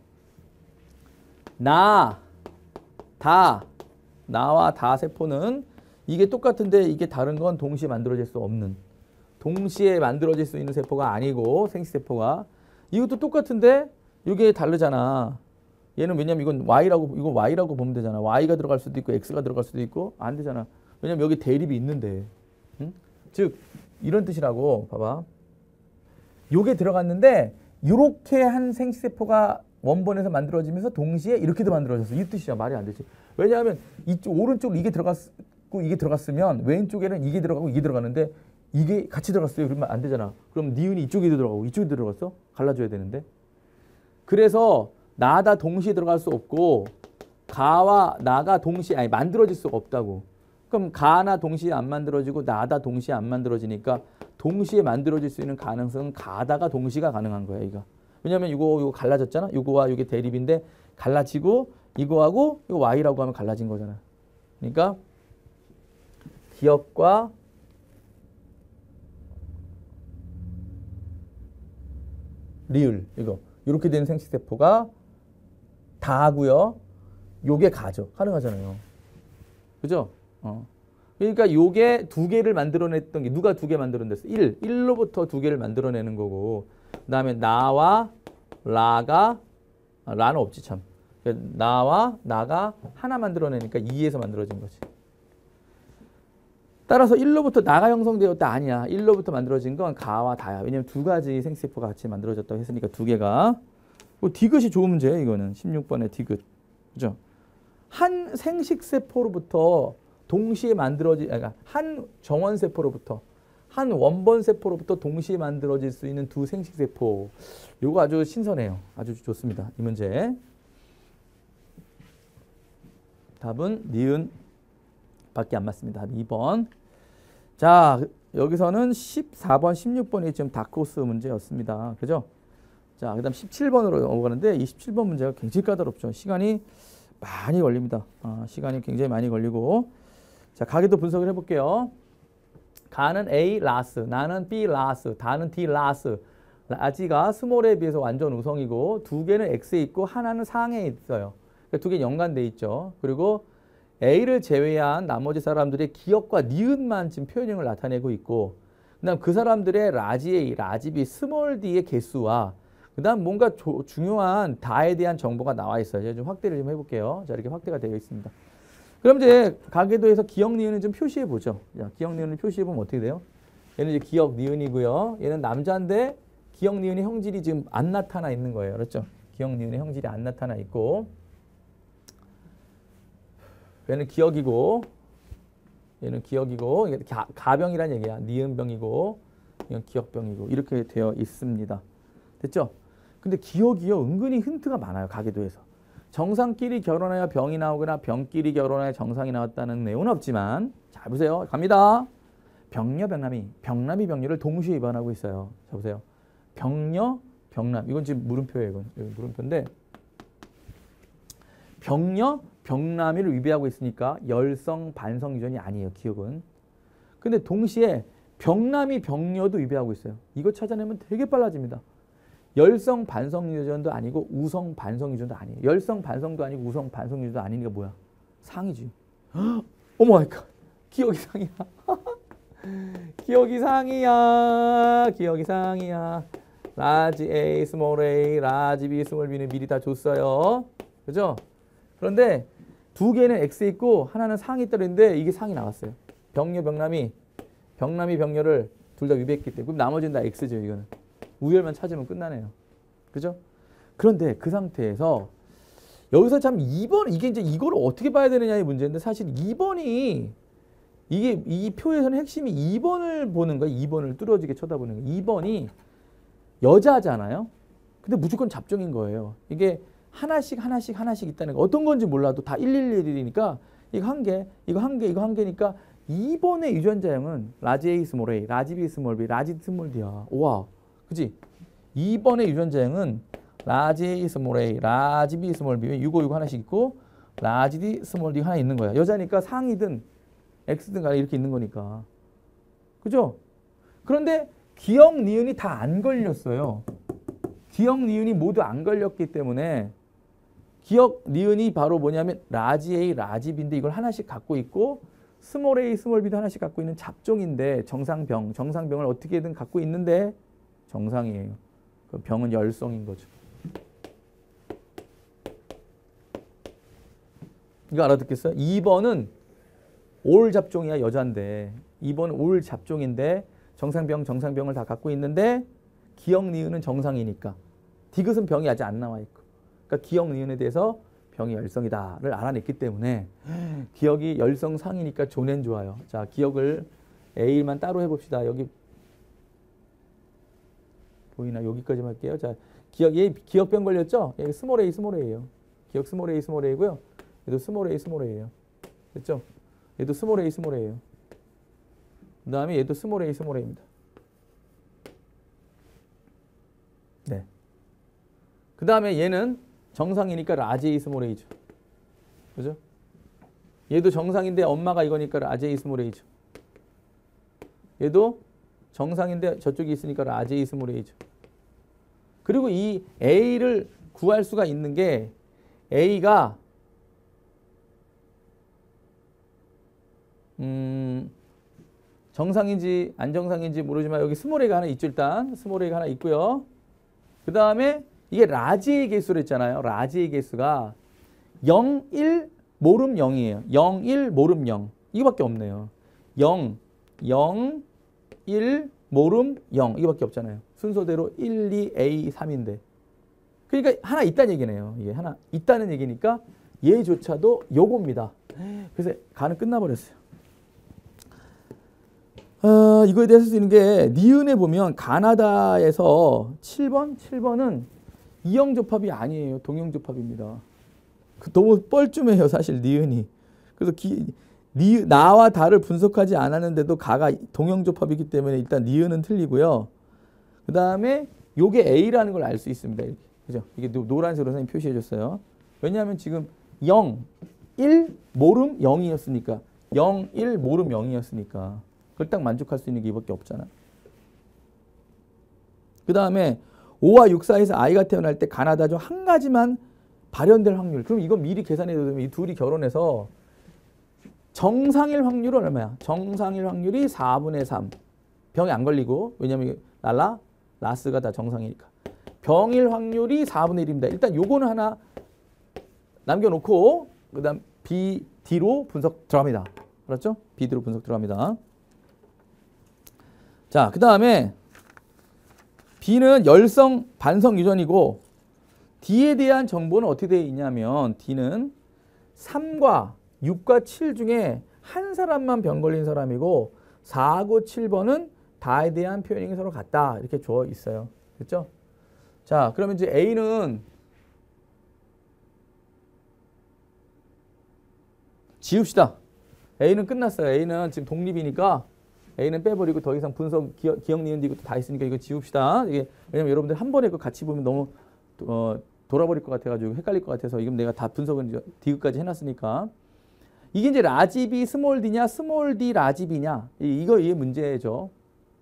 나, 다, 나와 다 세포는 이게 똑같은데 이게 다른 건 동시에 만들어질 수 없는 동시에 만들어질 수 있는 세포가 아니고 생식세포가 이것도 똑같은데 이게 다르잖아. 얘는 왜냐면 이건 Y라고 이거 Y라고 보면 되잖아. Y가 들어갈 수도 있고 X가 들어갈 수도 있고 안 되잖아. 왜냐면 여기 대립이 있는데. 응? 즉 이런 뜻이라고 봐봐. 요게 들어갔는데 요렇게 한 생식세포가 원본에서 만들어지면서 동시에 이렇게도 만들어졌어. 이 뜻이야. 말이 안 되지. 왜냐하면 이쪽 오른쪽으로 이게 들어갔고 이게 들어갔으면 왼쪽에는 이게 들어가고 이게 들어가는데 이게 같이 들어갔어요. 그러면 안 되잖아. 그럼 니은이 이쪽에도 들어가고 이쪽에도 들어갔어? 갈라줘야 되는데. 그래서 나다 동시에 들어갈 수 없고 가와 나가 동시에 아니 만들어질 수가 없다고. 그럼 가나 동시에 안 만들어지고 나다 동시에 안 만들어지니까 동시에 만들어질 수 있는 가능성은 가다가 동시가 가능한 거야. 이거. 왜냐면 이거 이거 갈라졌잖아. 이거와 이게 대립인데 갈라지고 이거하고 이거 Y라고 하면 갈라진 거잖아. 그러니까 기역과 리을 이거 이렇게 되는 생식세포가 다하고요. 요게 가죠. 가능하잖아요. 그죠? 어. 그러니까 요게 두 개를 만들어냈던 게 누가 두 개 만들어냈어? 일. 일로부터 두 개를 만들어내는 거고 그 다음에 나와 라가 아, 라는 없지 참. 나와 나가 하나 만들어내니까 이에서 만들어진 거지. 따라서 일로부터 나가 형성되었다 아니야. 일로부터 만들어진 건 가와 다야. 왜냐면 두 가지 생식세포가 같이 만들어졌다고 했으니까 두 개가. 뭐 디귿이 좋은 문제예요. 이거는 십육 번의 디귿. 그죠? 한 생식세포로부터 동시에 만들어지 그러니까 한 정원세포로부터 한 원본세포로부터 동시에 만들어질 수 있는 두 생식세포. 요거 아주 신선해요. 아주 좋습니다. 이 문제. 답은 니은 밖에 안 맞습니다. 이 번. 자, 여기서는 십사 번, 십육 번이 지금 다크호스 문제였습니다. 그죠? 자, 그 다음 십칠 번으로 넘어가는데 이 십칠 번 문제가 굉장히 까다롭죠. 시간이 많이 걸립니다. 아, 시간이 굉장히 많이 걸리고. 자, 가계도 분석을 해볼게요. 가는 A 라스, 나는 B 라스, 다는 D 라스. 라지가 스몰에 비해서 완전 우성이고 두 개는 X에 있고 하나는 상에 있어요. 그러니까 두 개 연관돼 있죠. 그리고 A를 제외한 나머지 사람들의 기역과 니은만 지금 표현형을 나타내고 있고 그다음 그 사람들의 라지 A, 라지 B, 스몰 D의 개수와 그다음 뭔가 조, 중요한 다에 대한 정보가 나와 있어요. 제가 좀 확대를 좀 해볼게요. 자, 이렇게 확대가 되어 있습니다. 그럼 이제 가계도에서 기역 니은을 좀 표시해 보죠. 자, 기역 니은을 표시해 보면 어떻게 돼요? 얘는 이제 기역 니은이고요. 얘는 남자인데 기역 니은의 형질이 지금 안 나타나 있는 거예요. 그렇죠? 기역 니은의 형질이 안 나타나 있고 얘는 기억이고 얘는 기억이고 이게 가, 가병이란 얘기야. 니은병이고 이건 기억병이고 이렇게 되어 있습니다. 됐죠? 근데 기억이요 은근히 힌트가 많아요. 가계도에서. 정상끼리 결혼하여 병이 나오거나 병끼리 결혼하여 정상이 나왔다는 내용은 없지만 자 보세요. 갑니다. 병녀, 병남이, 병남이, 병녀를 동시에 위반하고 있어요. 자 보세요. 병녀, 병남. 이건 지금 물음표예요. 이건, 이건 물음표인데 병녀, 병남이를 위배하고 있으니까 열성, 반성 유전이 아니에요. 기억은. 근데 동시에 병남이, 병녀도 위배하고 있어요. 이거 찾아내면 되게 빨라집니다. 열성, 반성 유전도 아니고 우성, 반성 유전도 아니에요. 열성, 반성도 아니고 우성, 반성 유전도 아니니까 뭐야? 상이지. 어머 마이 갓. 기억 이상이야. 기억 이상이야. 기억 이상이야. 라지 A, 스몰 A, 라지 B, 스몰 B는 미리 다 줬어요. 그죠? 그런데 두 개는 X 있고 하나는 상이 떨어졌는데 이게 상이 나왔어요. 병녀, 병남이, 병남이, 병녀를 둘 다 위배했기 때문에. 그럼 나머지는 다 X죠. 이거는. 우열만 찾으면 끝나네요. 그죠? 그런데 그 상태에서 여기서 참 이 번, 이게 이제 이거를 어떻게 봐야 되느냐의 문제인데 사실 이 번이 이게 이 표에서는 핵심이 이 번을 보는 거예요. 이 번을 뚫어지게 쳐다보는 거예요. 이 번이 여자잖아요. 근데 무조건 잡종인 거예요. 이게 하나씩 하나씩 하나씩 있다는 거. 어떤 건지 몰라도 다 일일일이니까 이거 한 개, 이거 한 개, 이거 한 개니까 이 번의 유전자형은 라지 A 스몰 A, 라지 B 스몰 B, 라지 D 스몰 D야. 우와. 그치? 이 번의 유전자형은 라지 A 스몰 A, 라지 B 스몰 B, 이거 이거 하나씩 있고 라지 D 스몰 D 하나 있는 거야. 여자니까 상이든 X든 간에 이렇게 있는 거니까. 그죠? 그런데 기억, 니은이 다 안 걸렸어요. 기억, 니은이 모두 안 걸렸기 때문에 기억, 니은이 바로 뭐냐면 라지 A, 라지 B인데 이걸 하나씩 갖고 있고 스몰 A, 스몰 B도 하나씩 갖고 있는 잡종인데 정상병, 정상병을 어떻게든 갖고 있는데 정상이에요. 그 병은 열성인 거죠. 이거 알아듣겠어요? 이 번은 올 잡종이야. 여잔데 이 번은 올 잡종인데 정상병, 정상병을 다 갖고 있는데 기억, 니은은 정상이니까 디귿은 병이 아직 안 나와 있고 그러니까 기억, 니은에 대해서 병이 열성이다를 알아냈기 때문에 기억이 열성상이니까 존엔 좋아요. 자, 기억을 A만 따로 해봅시다. 여기 보이나? 여기까지만 할게요. 자, 기억, 얘 기억병 걸렸죠? 여기 스몰 A, 스몰 A예요. 기억 스몰 A, 스몰 A고요. 얘도 스몰 A, 스몰 A예요. 됐죠? 얘도 스몰 A, 스몰 A예요. 그 다음에 얘도 스몰 A, 스몰 A입니다. 네. 그 다음에 얘는 정상이니까 라지 A, 스몰 A죠. 그죠? 얘도 정상인데 엄마가 이거니까 라지 A, 스몰 A죠. 얘도 정상인데 저쪽이 있으니까 라지 A, 스몰 A죠. 그리고 이 A를 구할 수가 있는 게 A가 음, 정상인지 안 정상인지 모르지만 여기 스몰 A가 하나 있죠. 일단 스몰 A가 하나 있고요. 그 다음에 이게 라지의 개수로 했잖아요. 라지의 개수가 영, 일, 모름 영이에요. 영, 일, 모름 영. 이거밖에 없네요. 영, 영, 일, 모름 영. 이거밖에 없잖아요. 순서대로 일, 이, A, 삼인데. 그러니까 하나 있다는 얘기네요. 이게 하나 있다는 얘기니까 얘조차도 요겁니다. 그래서 가는 끝나버렸어요. 어, 이거에 대해서 쓸 수 있는 게 니은에 보면 가나다에서 칠 번, 칠 번은 이형조합이 아니에요. 동형조합입니다. 그 너무 뻘쭘해요. 사실 니은이. 그래서 기, 니, 나와 다를 분석하지 않았는데도 가가 동형조합이기 때문에 일단 니은은 틀리고요. 그 다음에 요게 A라는 걸 알 수 있습니다. 이렇게. 그죠? 이게 노란색으로 선생님 표시해 줬어요. 왜냐하면 지금 영, 일, 모름 영이었으니까 영, 일, 모름 영이었으니까 그걸 딱 만족할 수 있는 게 이밖에 없잖아. 그 다음에 오와 육 사이에서 아이가 태어날 때 가나다 중 한 가지만 발현될 확률. 그럼 이거 미리 계산해도 되면 이 둘이 결혼해서 정상일 확률은 얼마야? 정상일 확률이 사분의 삼. 병이 안 걸리고 왜냐면 랄라 라스가 다 정상이니까. 병일 확률이 사분의 일입니다. 일단 요거는 하나 남겨놓고 그 다음 B, D로 분석 들어갑니다. 알았죠? B, D로 분석 들어갑니다. 자, 그 다음에 B는 열성, 반성 유전이고 D에 대한 정보는 어떻게 되어 있냐면 D는 삼과 육과 칠 중에 한 사람만 병 걸린 사람이고 사하고 칠 번은 다에 대한 표현이 서로 같다. 이렇게 줘 있어요. 됐죠? 자, 그러면 이제 A는 지웁시다. A는 끝났어요. A는 지금 독립이니까 A는 빼버리고 더 이상 분석, 기억, 기억 니은 이것도 다 있으니까 이거 지웁시다. 이게 왜냐면 여러분들 한 번에 그 같이 보면 너무 어, 돌아버릴 것 같아가지고 헷갈릴 것 같아서 이건 내가 다 분석은 디귿까지 해놨으니까 이게 이제 라지 B 스몰 D냐 스몰 D 라지 B냐 이거 이게 문제죠.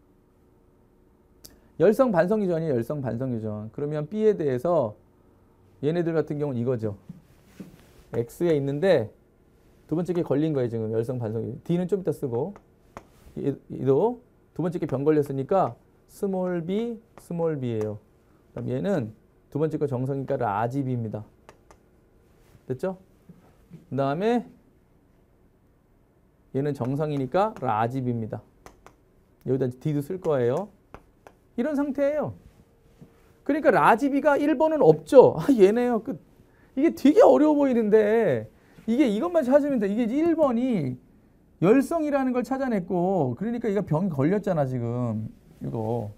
열성 반성 유전이에요. 열성 반성 유전. 그러면 B에 대해서 얘네들 같은 경우는 이거죠. X에 있는데 두 번째 게 걸린 거예요. 지금 열성 반성 유전. D는 좀 이따 쓰고 얘도 두 번째 게 병 걸렸으니까 스몰 B 스몰 B예요. 그럼 얘는 두 번째 거 정성이니까 라지 B입니다. 됐죠? 그 다음에 얘는 정상이니까 라지 B입니다. 여기다 D도 쓸 거예요. 이런 상태예요. 그러니까 라지 B가 일 번은 없죠. 아, 얘네요. 끝. 이게 되게 어려워 보이는데 이게 이것만 찾으면 돼. 이게 일 번이 열성이라는 걸 찾아냈고 그러니까 얘가 병이 걸렸잖아 지금. 이거.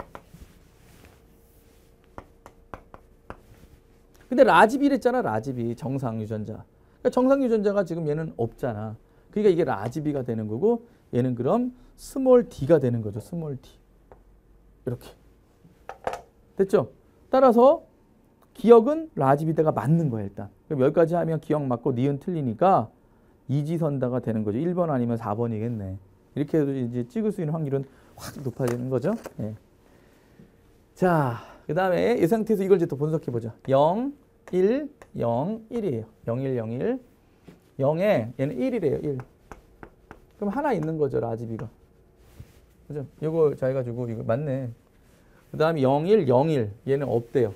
근데 라지 B랬잖아. 라지 B. 정상 유전자. 그러니까 정상 유전자가 지금 얘는 없잖아. 그러니까 이게 라지 B가 되는 거고 얘는 그럼 스몰 D가 되는 거죠. 스몰 D. 이렇게. 됐죠? 따라서 기억은 라지 B다가 맞는 거야 일단. 그럼 여기까지 하면 기억 맞고 니은 틀리니까 이지선다가 되는 거죠. 일 번 아니면 사 번이겠네. 이렇게 해도 이제 찍을 수 있는 확률은 확 높아지는 거죠. 네. 자, 그 다음에 이 상태에서 이걸 이제 또 분석해 보자. 영, 일, 영, 일이에요. 영, 일, 영, 일. 영에 얘는 일이래요. 일. 그럼 하나 있는 거죠. 라지 B가. 그죠? 이거 자 해가지고 이거 맞네. 그 다음에 영, 일, 영, 일. 얘는 없대요.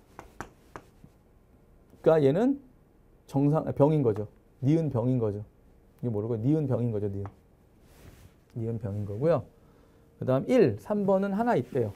그러니까 얘는 정상 병인 거죠. 니은 병인 거죠. 이거 모르고 니은 병인 거죠. 니은. 니은 병인 거고요. 그 다음 일, 삼 번은 하나 있대요.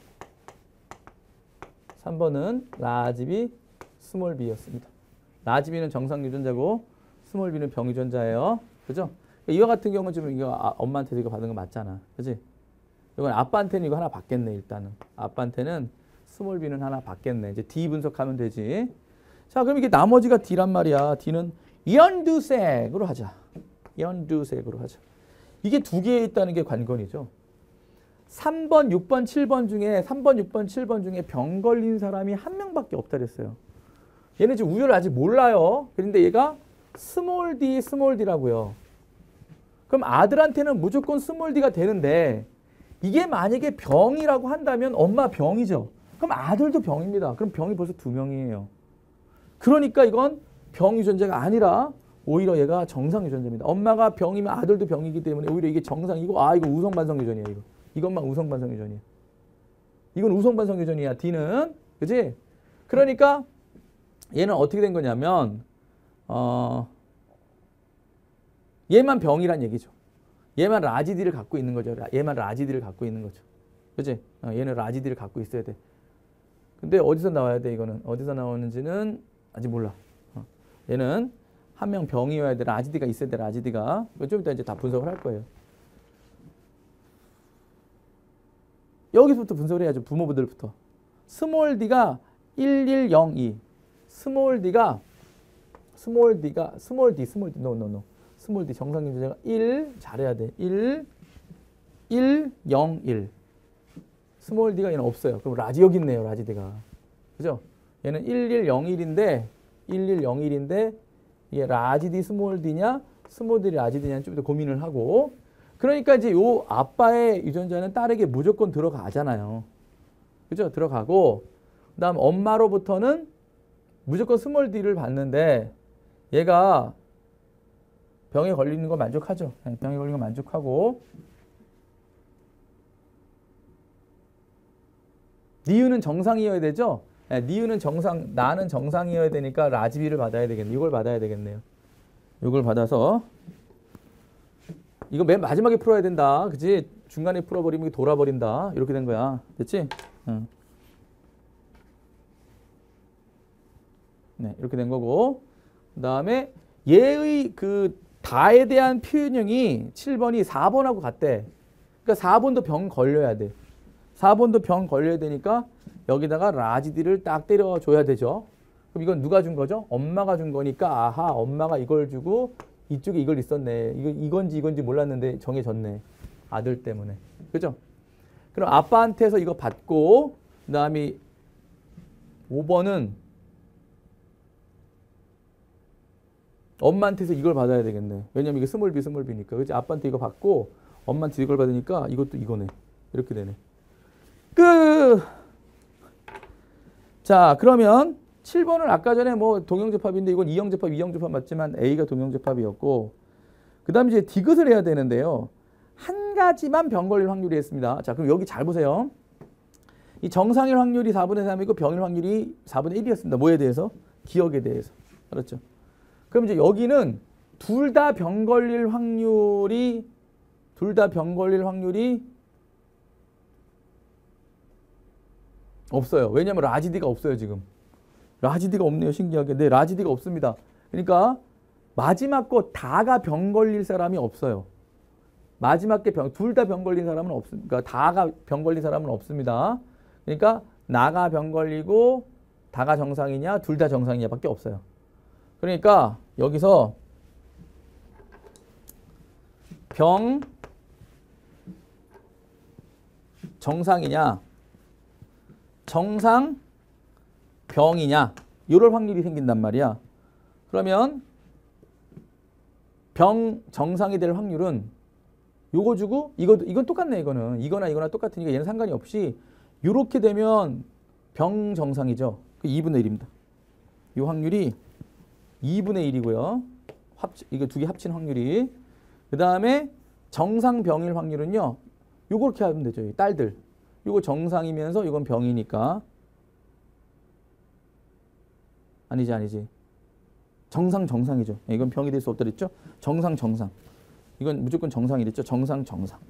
삼 번은 라지 B, 스몰 B였습니다. 라지 B는 정상 유전자고 스몰 B는 병 유전자예요. 그죠? 이와 같은 경우는 지금 이거 아, 엄마한테 이거 받은 거 맞잖아. 그지? 이건 아빠한테는 이거 하나 받겠네, 일단은. 아빠한테는 스몰 B는 하나 받겠네. 이제 D 분석하면 되지. 자, 그럼 이게 나머지가 D란 말이야. D는 연두색으로 하자. 연두색으로 하자. 이게 두 개에 있다는 게 관건이죠. 삼 번, 육 번, 칠 번 중에 삼 번, 육 번, 칠 번 중에 병 걸린 사람이 한 명밖에 없다 그랬어요. 얘는 지금 우열을 아직 몰라요. 그런데 얘가 스몰 D, 스몰 D라고요. 그럼 아들한테는 무조건 스몰 D가 되는데 이게 만약에 병이라고 한다면 엄마 병이죠. 그럼 아들도 병입니다. 그럼 병이 벌써 두 명이에요. 그러니까 이건 병 유전자가 아니라 오히려 얘가 정상 유전자입니다. 엄마가 병이면 아들도 병이기 때문에 오히려 이게 정상이고 아 이거 우성 반성 유전이야 이거. 이것만 우성 반성 유전이야. 이건 우성 반성 유전이야. D는. 그지? 그러니까 얘는 어떻게 된 거냐면 어 얘만 병이란 얘기죠. 얘만 라지 D를 갖고 있는 거죠. 얘만 라지 D를 갖고 있는 거죠. 그치? 어, 얘는 라지 D를 갖고 있어야 돼. 근데 어디서 나와야 돼 이거는? 어디서 나오는지는 아직 몰라. 어. 얘는 한 명 병이어야 돼. 라지 D가 있어야 돼. 라지 D가. 좀 이따 이제 다 분석을 할 거예요. 여기서부터 분석을 해야죠. 부모분들부터. 스몰 D가 일, 일, 영, 이. 스몰 D가 스몰 D가 스몰 D, 스몰 D. 노, 노, 노. 스몰 D 정상 유전자가 일 잘해야 돼. 일, 일, 영, 일. 스몰 D가 얘는 없어요. 그럼 라지 여기 있네요. 라지 D가. 그죠? 얘는 일, 일, 영, 일인데 일, 일, 영, 일인데 이게 라지 D, 스몰 D냐 스몰 D, 라지 D냐는 좀 더 고민을 하고 그러니까 이제 요 아빠의 유전자는 딸에게 무조건 들어가잖아요. 그죠? 들어가고 그다음 엄마로부터는 무조건 스몰 D를 받는데 얘가 병에 걸리는 거 만족하죠. 병에 걸리는 거 만족하고 니은은 정상이어야 되죠. 네, 니은은 정상, 나는 정상이어야 되니까 라지 B를 받아야 되겠네. 이걸 받아야 되겠네요. 이걸 받아서 이거 맨 마지막에 풀어야 된다. 그치? 중간에 풀어버리면 이게 돌아버린다. 이렇게 된 거야. 됐지? 응. 네, 이렇게 된 거고 그 다음에 얘의 그 다에 대한 표현형이 칠 번이 사 번하고 같대. 그러니까 사 번도 병 걸려야 돼. 사 번도 병 걸려야 되니까 여기다가 라지 D를 딱 때려줘야 되죠. 그럼 이건 누가 준 거죠? 엄마가 준 거니까 아하 엄마가 이걸 주고 이쪽에 이걸 있었네. 이거 이건지 이건지 몰랐는데 정해졌네. 아들 때문에. 그죠? 그럼 아빠한테서 이거 받고 그 다음에 오 번은 엄마한테서 이걸 받아야 되겠네. 왜냐면 이게 스몰 b 스몰 b니까. 그치? 아빠한테 이거 받고 엄마한테 이걸 받으니까 이것도 이거네. 이렇게 되네. 끝! 자, 그러면 칠 번은 아까 전에 뭐 동형접합인데 이건 이형접합, 이형접합 맞지만 A가 동형접합이었고 그 다음에 이제 디귿을 해야 되는데요. 한 가지만 병 걸릴 확률이 있습니다. 자, 그럼 여기 잘 보세요. 이 정상일 확률이 사분의 삼이고 병일 확률이 사분의 일이었습니다. 뭐에 대해서? 기억에 대해서. 그렇죠? 그럼 이제 여기는 둘 다 병 걸릴 확률이 둘 다 병 걸릴 확률이 없어요. 왜냐면 라지 D가 없어요, 지금. 라지 D가 없네요, 신기하게. 네, 라지 D가 없습니다. 그러니까 마지막 거 다가 병 걸릴 사람이 없어요. 마지막 게 병, 둘 다 병 걸린 사람은 없습니다. 그러니까 다가 병 걸린 사람은 없습니다. 그러니까 나가 병 걸리고 다가 정상이냐, 둘 다 정상이냐밖에 없어요. 그러니까 여기서 병 정상이냐, 정상 병이냐, 이럴 확률이 생긴단 말이야. 그러면 병 정상이 될 확률은 요거 주고 이거 이건 똑같네. 이거는 이거나 이거나 똑같으니까 얘는 상관이 없이 이렇게 되면 병 정상이죠. 이분의 일입니다. 이 확률이 이분의 일이고요. 합치, 이거 두 개 합친 확률이. 그 다음에 정상 병일 확률은요. 요렇게 하면 되죠. 이 딸들. 요거 정상이면서 이건 병이니까. 아니지 아니지. 정상 정상이죠. 이건 병이 될 수 없다 그랬죠. 정상 정상. 이건 무조건 정상이랬죠. 정상 정상.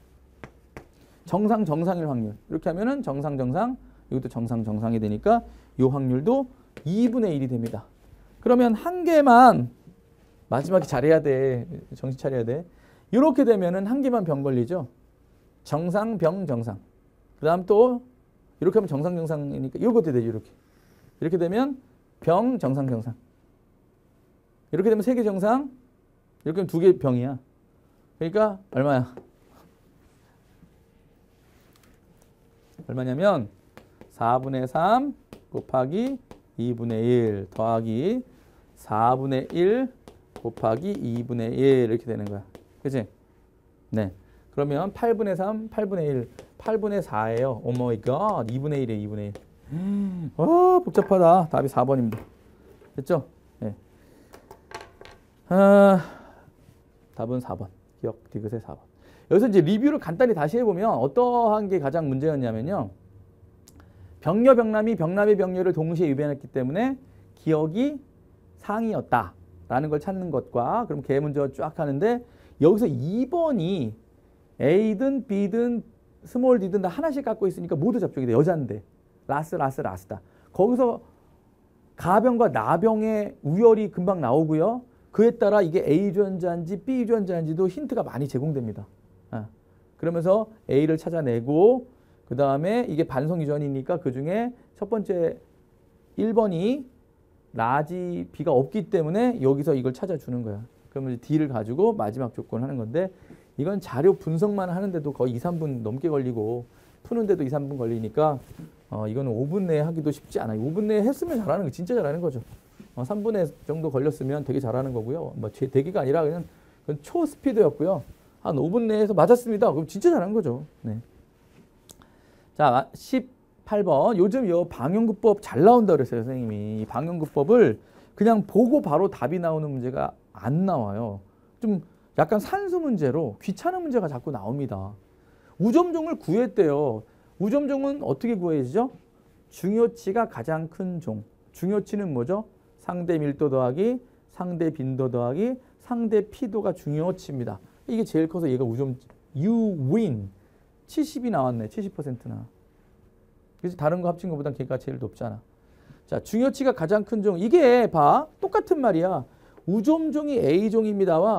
정상 정상일 확률. 이렇게 하면은 정상 정상. 이것도 정상 정상이 되니까 이 확률도 이분의 일이 됩니다. 그러면 한 개만 마지막에 잘해야 돼. 정신 차려야 돼. 이렇게 되면은 한 개만 병 걸리죠. 정상 병 정상. 그다음 또 이렇게 하면 정상 정상이니까 이것도 되죠. 이렇게. 이렇게 되면 병 정상 정상. 이렇게 되면 세 개 정상. 이렇게 되면 두 개 병이야. 그러니까 얼마야? 얼마냐면 사분의 삼 곱하기 이분의 일 더하기 사분의 일 곱하기 이분의 일 이렇게 되는 거야. 그치? 네. 그러면 팔분의 삼, 팔분의 일, 팔분의 사예요. 오 마이 갓. 이분의 일이에요. 이분의 일. 와, 복잡하다. 답이 사 번입니다. 됐죠? 네. 아, 답은 사 번. 기억 디귿의 사 번. 여기서 이제 리뷰를 간단히 다시 해보면 어떠한 게 가장 문제였냐면요. 병녀, 병남이 병남의 병녀를 동시에 유변했기 때문에 기억이 상이었다라는 걸 찾는 것과 그럼 개 문제가 쫙 하는데 여기서 이 번이 A든 B든 스몰 D든 다 하나씩 갖고 있으니까 모두 접촉이 돼. 여잔데. 라스, 라스, 라스다. 거기서 가병과 나병의 우열이 금방 나오고요. 그에 따라 이게 A유전자인지 B유전자인지도 힌트가 많이 제공됩니다. 아, 그러면서 A를 찾아내고 그 다음에 이게 반성유전이니까 그중에 첫 번째 일 번이 라지 B가 없기 때문에 여기서 이걸 찾아주는 거야. 그러면 D를 가지고 마지막 조건을 하는 건데 이건 자료 분석만 하는데도 거의 이, 삼 분 넘게 걸리고 푸는데도 이, 삼 분 걸리니까 어, 이거는 오 분 내에 하기도 쉽지 않아요. 오 분 내에 했으면 잘하는 거 진짜 잘하는 거죠. 어, 삼 분 정도 걸렸으면 되게 잘하는 거고요. 뭐 제 되기가 아니라 그냥 그건 초 스피드였고요. 한 오 분 내에서 맞았습니다. 그럼 진짜 잘한 거죠. 네. 자, 십팔 번. 요즘 요 방영구법 잘 나온다 그랬어요, 선생님이. 이 방영구법을 그냥 보고 바로 답이 나오는 문제가 안 나와요. 좀 약간 산수 문제로 귀찮은 문제가 자꾸 나옵니다. 우점종을 구했대요. 우점종은 어떻게 구해지죠? 중요치가 가장 큰 종. 중요치는 뭐죠? 상대 밀도 더하기 상대 빈도 더하기 상대 피도가 중요치입니다. 이게 제일 커서 얘가 우점 you win. 칠십이 나왔네. 칠십 퍼센트나. 그래서 다른 거 합친 것보다 걔가 제일 높잖아. 자, 중요치가 가장 큰 종. 이게 봐. 똑같은 말이야. 우점종이 A종입니다와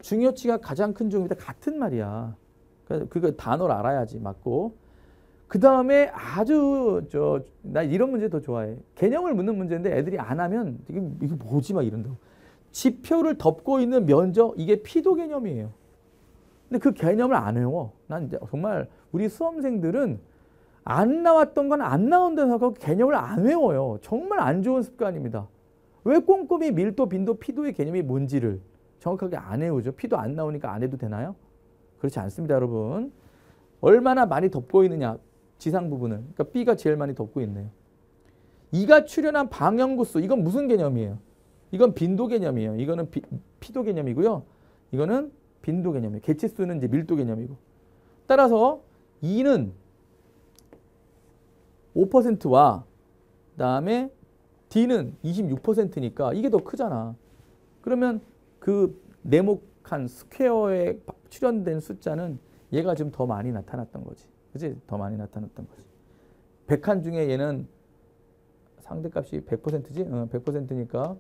중요치가 가장 큰 중요입니다. 같은 말이야. 그러니까 그거 단어를 알아야지 맞고. 그 다음에 아주 저 나 이런 문제 더 좋아해. 개념을 묻는 문제인데 애들이 안 하면 이게 이게 뭐지 막 이런다고. 지표를 덮고 있는 면적 이게 피도 개념이에요. 근데 그 개념을 안 외워. 난 이제 정말 우리 수험생들은 안 나왔던 건 안 나온다고 생각하고 개념을 안 외워요. 정말 안 좋은 습관입니다. 왜 꼼꼼히 밀도, 빈도, 피도의 개념이 뭔지를 정확하게 안 외우죠. 피도 안 나오니까 안 해도 되나요? 그렇지 않습니다, 여러분. 얼마나 많이 덮고 있느냐, 지상 부분을. 그러니까 B가 제일 많이 덮고 있네요. 이가 출현한 방향구수, 이건 무슨 개념이에요? 이건 빈도 개념이에요. 이거는 비, 피도 개념이고요. 이거는 빈도 개념이에요. 개체수는 이제 밀도 개념이고. 따라서 이는 오 퍼센트와 그다음에 D는 이십육 퍼센트니까 이게 더 크잖아. 그러면 그 네모칸 스퀘어에 출현된 숫자는 얘가 좀 더 많이 나타났던 거지. 그치? 더 많이 나타났던 거지. 백 칸 중에 얘는 상대값이 백 퍼센트지? 어, 백 퍼센트니까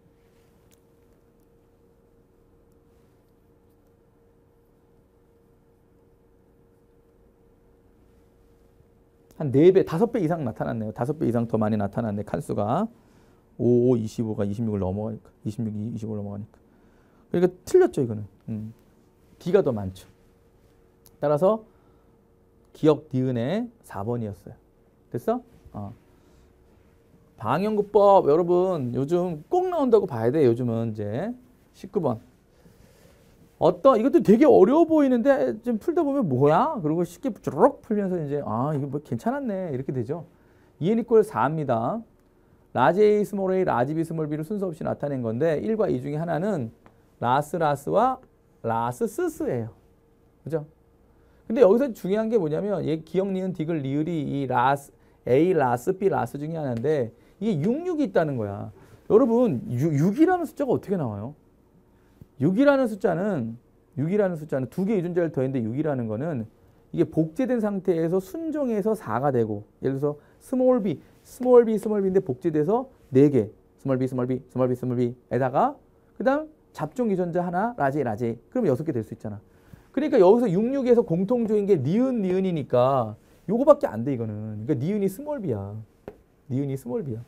한 네 배, 다섯 배 이상 나타났네요. 다섯 배 이상 더 많이 나타났네. 칸수가. 오, 오, 이십오가 이십육을 넘어가니까. 이십육이 이십오를 넘어가니까. 그러니까 틀렸죠, 이거는. 음. D가 더 많죠. 따라서 기억 니은의 사 번이었어요. 됐어? 어. 방향구법 여러분 요즘 꼭 나온다고 봐야 돼. 요즘은 이제 십구 번. 어떤 이것도 되게 어려워 보이는데 좀 풀다 보면 뭐야? 그리고 쉽게 쭈르륵 풀면서 이제 아 이거 뭐 괜찮았네 이렇게 되죠. 이엔 이퀄 사입니다. 라지 A, 스몰 a, 라지 B, 스몰 b를 순서 없이 나타낸 건데 일과 이 중에 하나는 라스 라스와 라스 스스예요. 그죠? 근데 여기서 중요한 게 뭐냐면 얘 기억 니은 디귿 리을이 이 라스 A, 라스 B, 라스 중에 하나인데 이게 육십육이 있다는 거야. 여러분 육이라는 숫자가 어떻게 나와요? 육이라는 숫자는 육이라는 숫자는 두 개 유전자를 더했는데 육이라는 거는 이게 복제된 상태에서 순정해서 사가 되고 예를 들어서 스몰 b, 스몰 b, 스몰 b인데 복제돼서 네 개 스몰 b, 스몰 b, 스몰 b, 스몰 b에다가 그다음 잡종 유전자 하나 라지, 라지 그럼 여섯 개 될 수 있잖아. 그러니까 여기서 육십육에서 공통조인 게 니은, 니은이니까 요거밖에 안 돼 이거는. 그러니까 니은이 스몰 b야. 니은이 스몰 b야.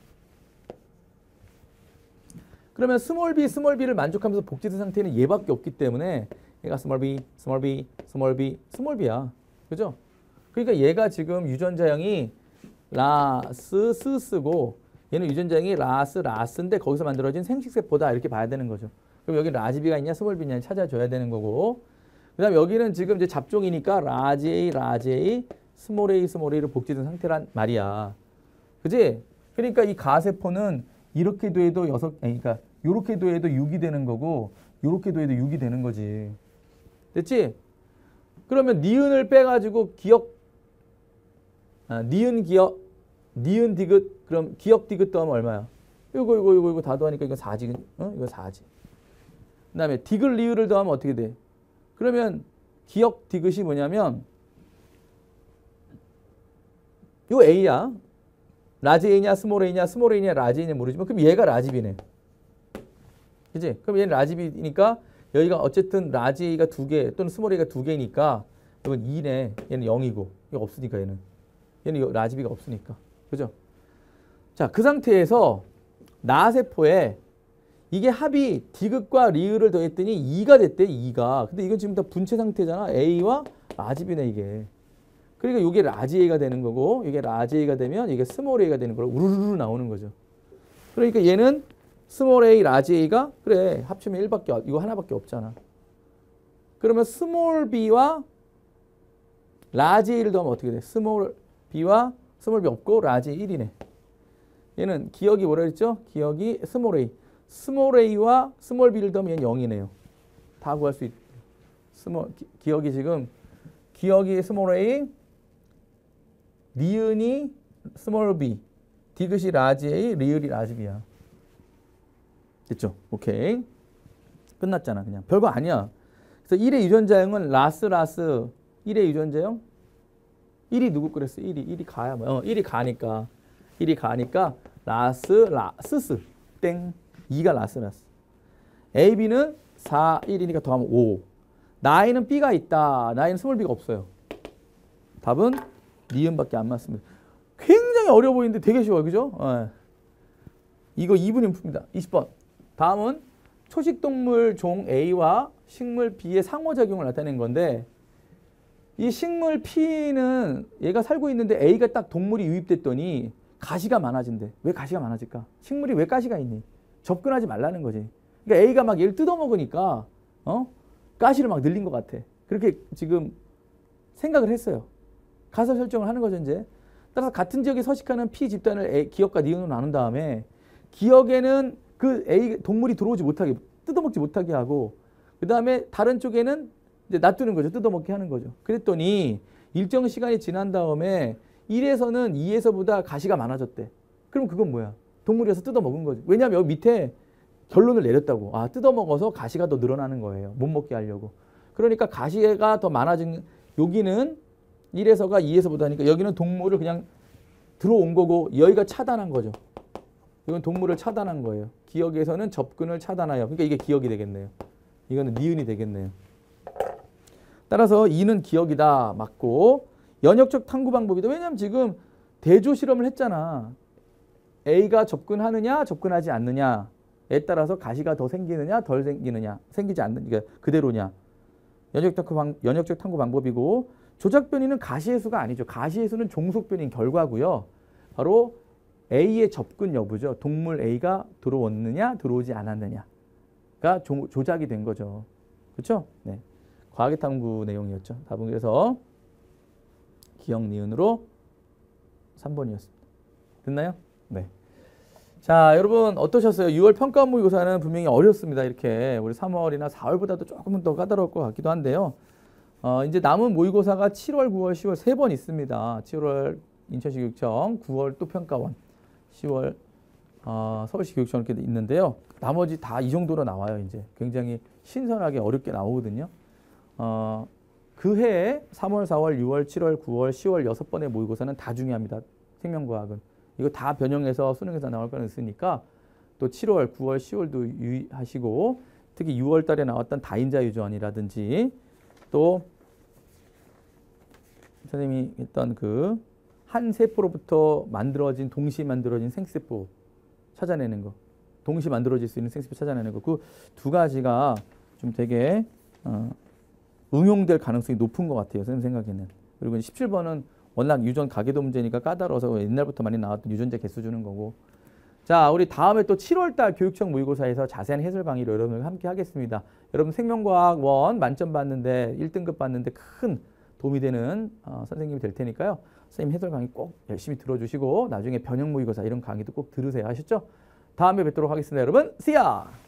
그러면 스몰 b, 스몰 b를 만족하면서 복제된 상태는 얘밖에 없기 때문에 얘가 스몰 b, 스몰 b, 스몰 b, 스몰 b야. 그죠? 그러니까 얘가 지금 유전자형이 라스, 스스고 얘는 유전자형이 라스, 라스인데 거기서 만들어진 생식세포다 이렇게 봐야 되는 거죠. 그럼 여기 라지 b가 있냐, 스몰 b냐 찾아줘야 되는 거고 그 다음 여기는 지금 이제 잡종이니까 라지 A, 라지 A, 스몰 a, 스몰 a로 복제된 상태란 말이야. 그지? 그러니까 이 가세포는 이렇게 돼도 여섯, 아니, 그러니까 요렇게 돼도 육이 되는 거고 요렇게 돼도 육이 되는 거지. 됐지? 그러면 니은을 빼가지고 기억, 아, 니은 기억, 니은 디귿, 그럼 기억 디귿 더하면 얼마야? 이거, 이거, 이거, 이거 다 더하니까 이거 사지. 어? 이거 사지. 그 다음에 디귿 리을을 더하면 어떻게 돼? 그러면 기억 디귿이 뭐냐면 이거 A야. 라지 A냐 스몰 A냐 스몰 A냐 라지 A냐 모르지만 그럼 얘가 라지 B네. 그치? 그럼 얘는 라지 B니까 여기가 어쨌든 라지 A가 두 개 또는 스몰 A가 두 개니까 이건 이네. 얘는 영이고 이거 없으니까 얘는. 얘는 라지 B가 없으니까. 그죠? 자, 그 상태에서 나세포에 이게 합이 디귿과 리을을 더했더니 이가 됐대. 이가. 근데 이건 지금 다 분체 상태잖아. A와 라지 B네 이게. 그러니까 이게 라지 A가 되는 거고 이게 라지 A가 되면 이게 스몰 A가 되는 거로 우르르 나오는 거죠. 그러니까 얘는 스몰 A, 라지 A가 그래 합치면 일밖에 이거 하나밖에 없잖아. 그러면 스몰 B와 라지 A를 더하면 어떻게 돼? 스몰 B와 스몰 B 없고 라지 일이네. 얘는 기억이 뭐라 그랬죠? 기억이 스몰 A. 스몰 A와 스몰 B를 더하면 얘는 영이네요. 다 구할 수 있. 스몰 기, 기억이 지금 기억이 스몰 A, 니은이 스몰 B, 디귿이 라지 A, 리을이 라지 B야. 됐죠? 오케이. 끝났잖아. 그냥 별거 아니야. 그래서 일의 유전자형은 라스 라스 일의 유전자형 일이 누구 그랬어? 일이 일이 가야 뭐. 어, 일이 가니까 일이 가니까 라스 라스스 땡 이가 라스 라스. 에이, B는 사, 일이니까 더하면 오. 나이는 B가 있다. 나이는 스몰 b가 없어요. 답은 니은밖에 안 맞습니다. 굉장히 어려워 보이는데 되게 쉬워요. 그죠? 네. 이거 이 분이면 풉니다. 이십 번. 다음은 초식동물 종 A와 식물 B의 상호작용을 나타낸 건데 이 식물 P는 얘가 살고 있는데 A가 딱 동물이 유입됐더니 가시가 많아진대. 왜 가시가 많아질까? 식물이 왜 가시가 있니? 접근하지 말라는 거지. 그러니까 A가 막 얘를 뜯어먹으니까 어? 가시를 막 늘린 것 같아. 그렇게 지금 생각을 했어요. 가설 설정을 하는 거죠, 이제. 따라서 같은 지역에 서식하는 P 집단을 A, 기억과 니은으로 나눈 다음에 기억에는 그 A 동물이 들어오지 못하게, 뜯어먹지 못하게 하고 그 다음에 다른 쪽에는 이제 놔두는 거죠. 뜯어먹게 하는 거죠. 그랬더니 일정 시간이 지난 다음에 일에서는 이에서보다 가시가 많아졌대. 그럼 그건 뭐야? 동물에서 뜯어먹은 거지. 왜냐하면 여기 밑에 결론을 내렸다고. 아, 뜯어먹어서 가시가 더 늘어나는 거예요. 못 먹게 하려고. 그러니까 가시가 더 많아진, 여기는 일에서가 이에서보다니까 여기는 동물을 그냥 들어온 거고 여기가 차단한 거죠. 이건 동물을 차단한 거예요. 기억에서는 접근을 차단하여. 그러니까 이게 기억이 되겠네요. 이거는 니은이 되겠네요. 따라서 이는 기억이다. 맞고 연역적 탐구 방법이다. 왜냐하면 지금 대조 실험을 했잖아. A가 접근하느냐 접근하지 않느냐에 따라서 가시가 더 생기느냐 덜 생기느냐 생기지 않는 그러니까 그대로냐. 연역적 탐구, 방, 연역적 탐구 방법이고 조작 변이는 가시의 수가 아니죠. 가시의 수는 종속 변인 결과고요. 바로 A의 접근 여부죠. 동물 A가 들어왔느냐 들어오지 않았느냐가 조, 조작이 된 거죠. 그렇죠? 네. 과학의 탐구 내용이었죠. 답은 그래서 기억 니은으로 삼 번이었습니다. 됐나요? 네. 자, 여러분 어떠셨어요? 유월 평가 모의고사는 분명히 어렵습니다. 이렇게 우리 삼월이나 사월보다도 조금은 더 까다로울 것 같기도 한데요. 어, 이제 남은 모의고사가 칠월, 구월, 시월 세 번 있습니다. 칠월 인천시 교육청, 구월 또 평가원, 시월 어, 서울시 교육청 이렇게 있는데요. 나머지 다 이 정도로 나와요. 이제 굉장히 신선하게 어렵게 나오거든요. 어, 그 해에 삼월, 사월, 유월, 칠월, 구월, 시월 여섯 번의 모의고사는 다 중요합니다. 생명과학은. 이거 다 변형해서 수능에서 나올 거는 있으니까 또 칠월, 구월, 시월도 유의하시고 특히 유월 달에 나왔던 다인자 유전이라든지 또 선생님이 했던 그 한 세포로부터 만들어진 동시에 만들어진 생세포 찾아내는 거, 동시에 만들어질 수 있는 생세포 찾아내는 거, 그 두 가지가 좀 되게 어, 응용될 가능성이 높은 것 같아요. 선생님 생각에는. 그리고 십칠 번은 워낙 유전 가계도 문제니까 까다로워서 옛날부터 많이 나왔던 유전자 개수 주는 거고. 자, 우리 다음에 또 칠월 달 교육청 모의고사에서 자세한 해설 강의로 여러분과 함께 하겠습니다. 여러분 생명과학 일 만점 받는데 일 등급 받는데 큰 도움이 되는 어, 선생님이 될 테니까요. 선생님 해설 강의 꼭 열심히 들어주시고 나중에 변형 모의고사 이런 강의도 꼭 들으세요. 아셨죠? 다음에 뵙도록 하겠습니다. 여러분, see ya!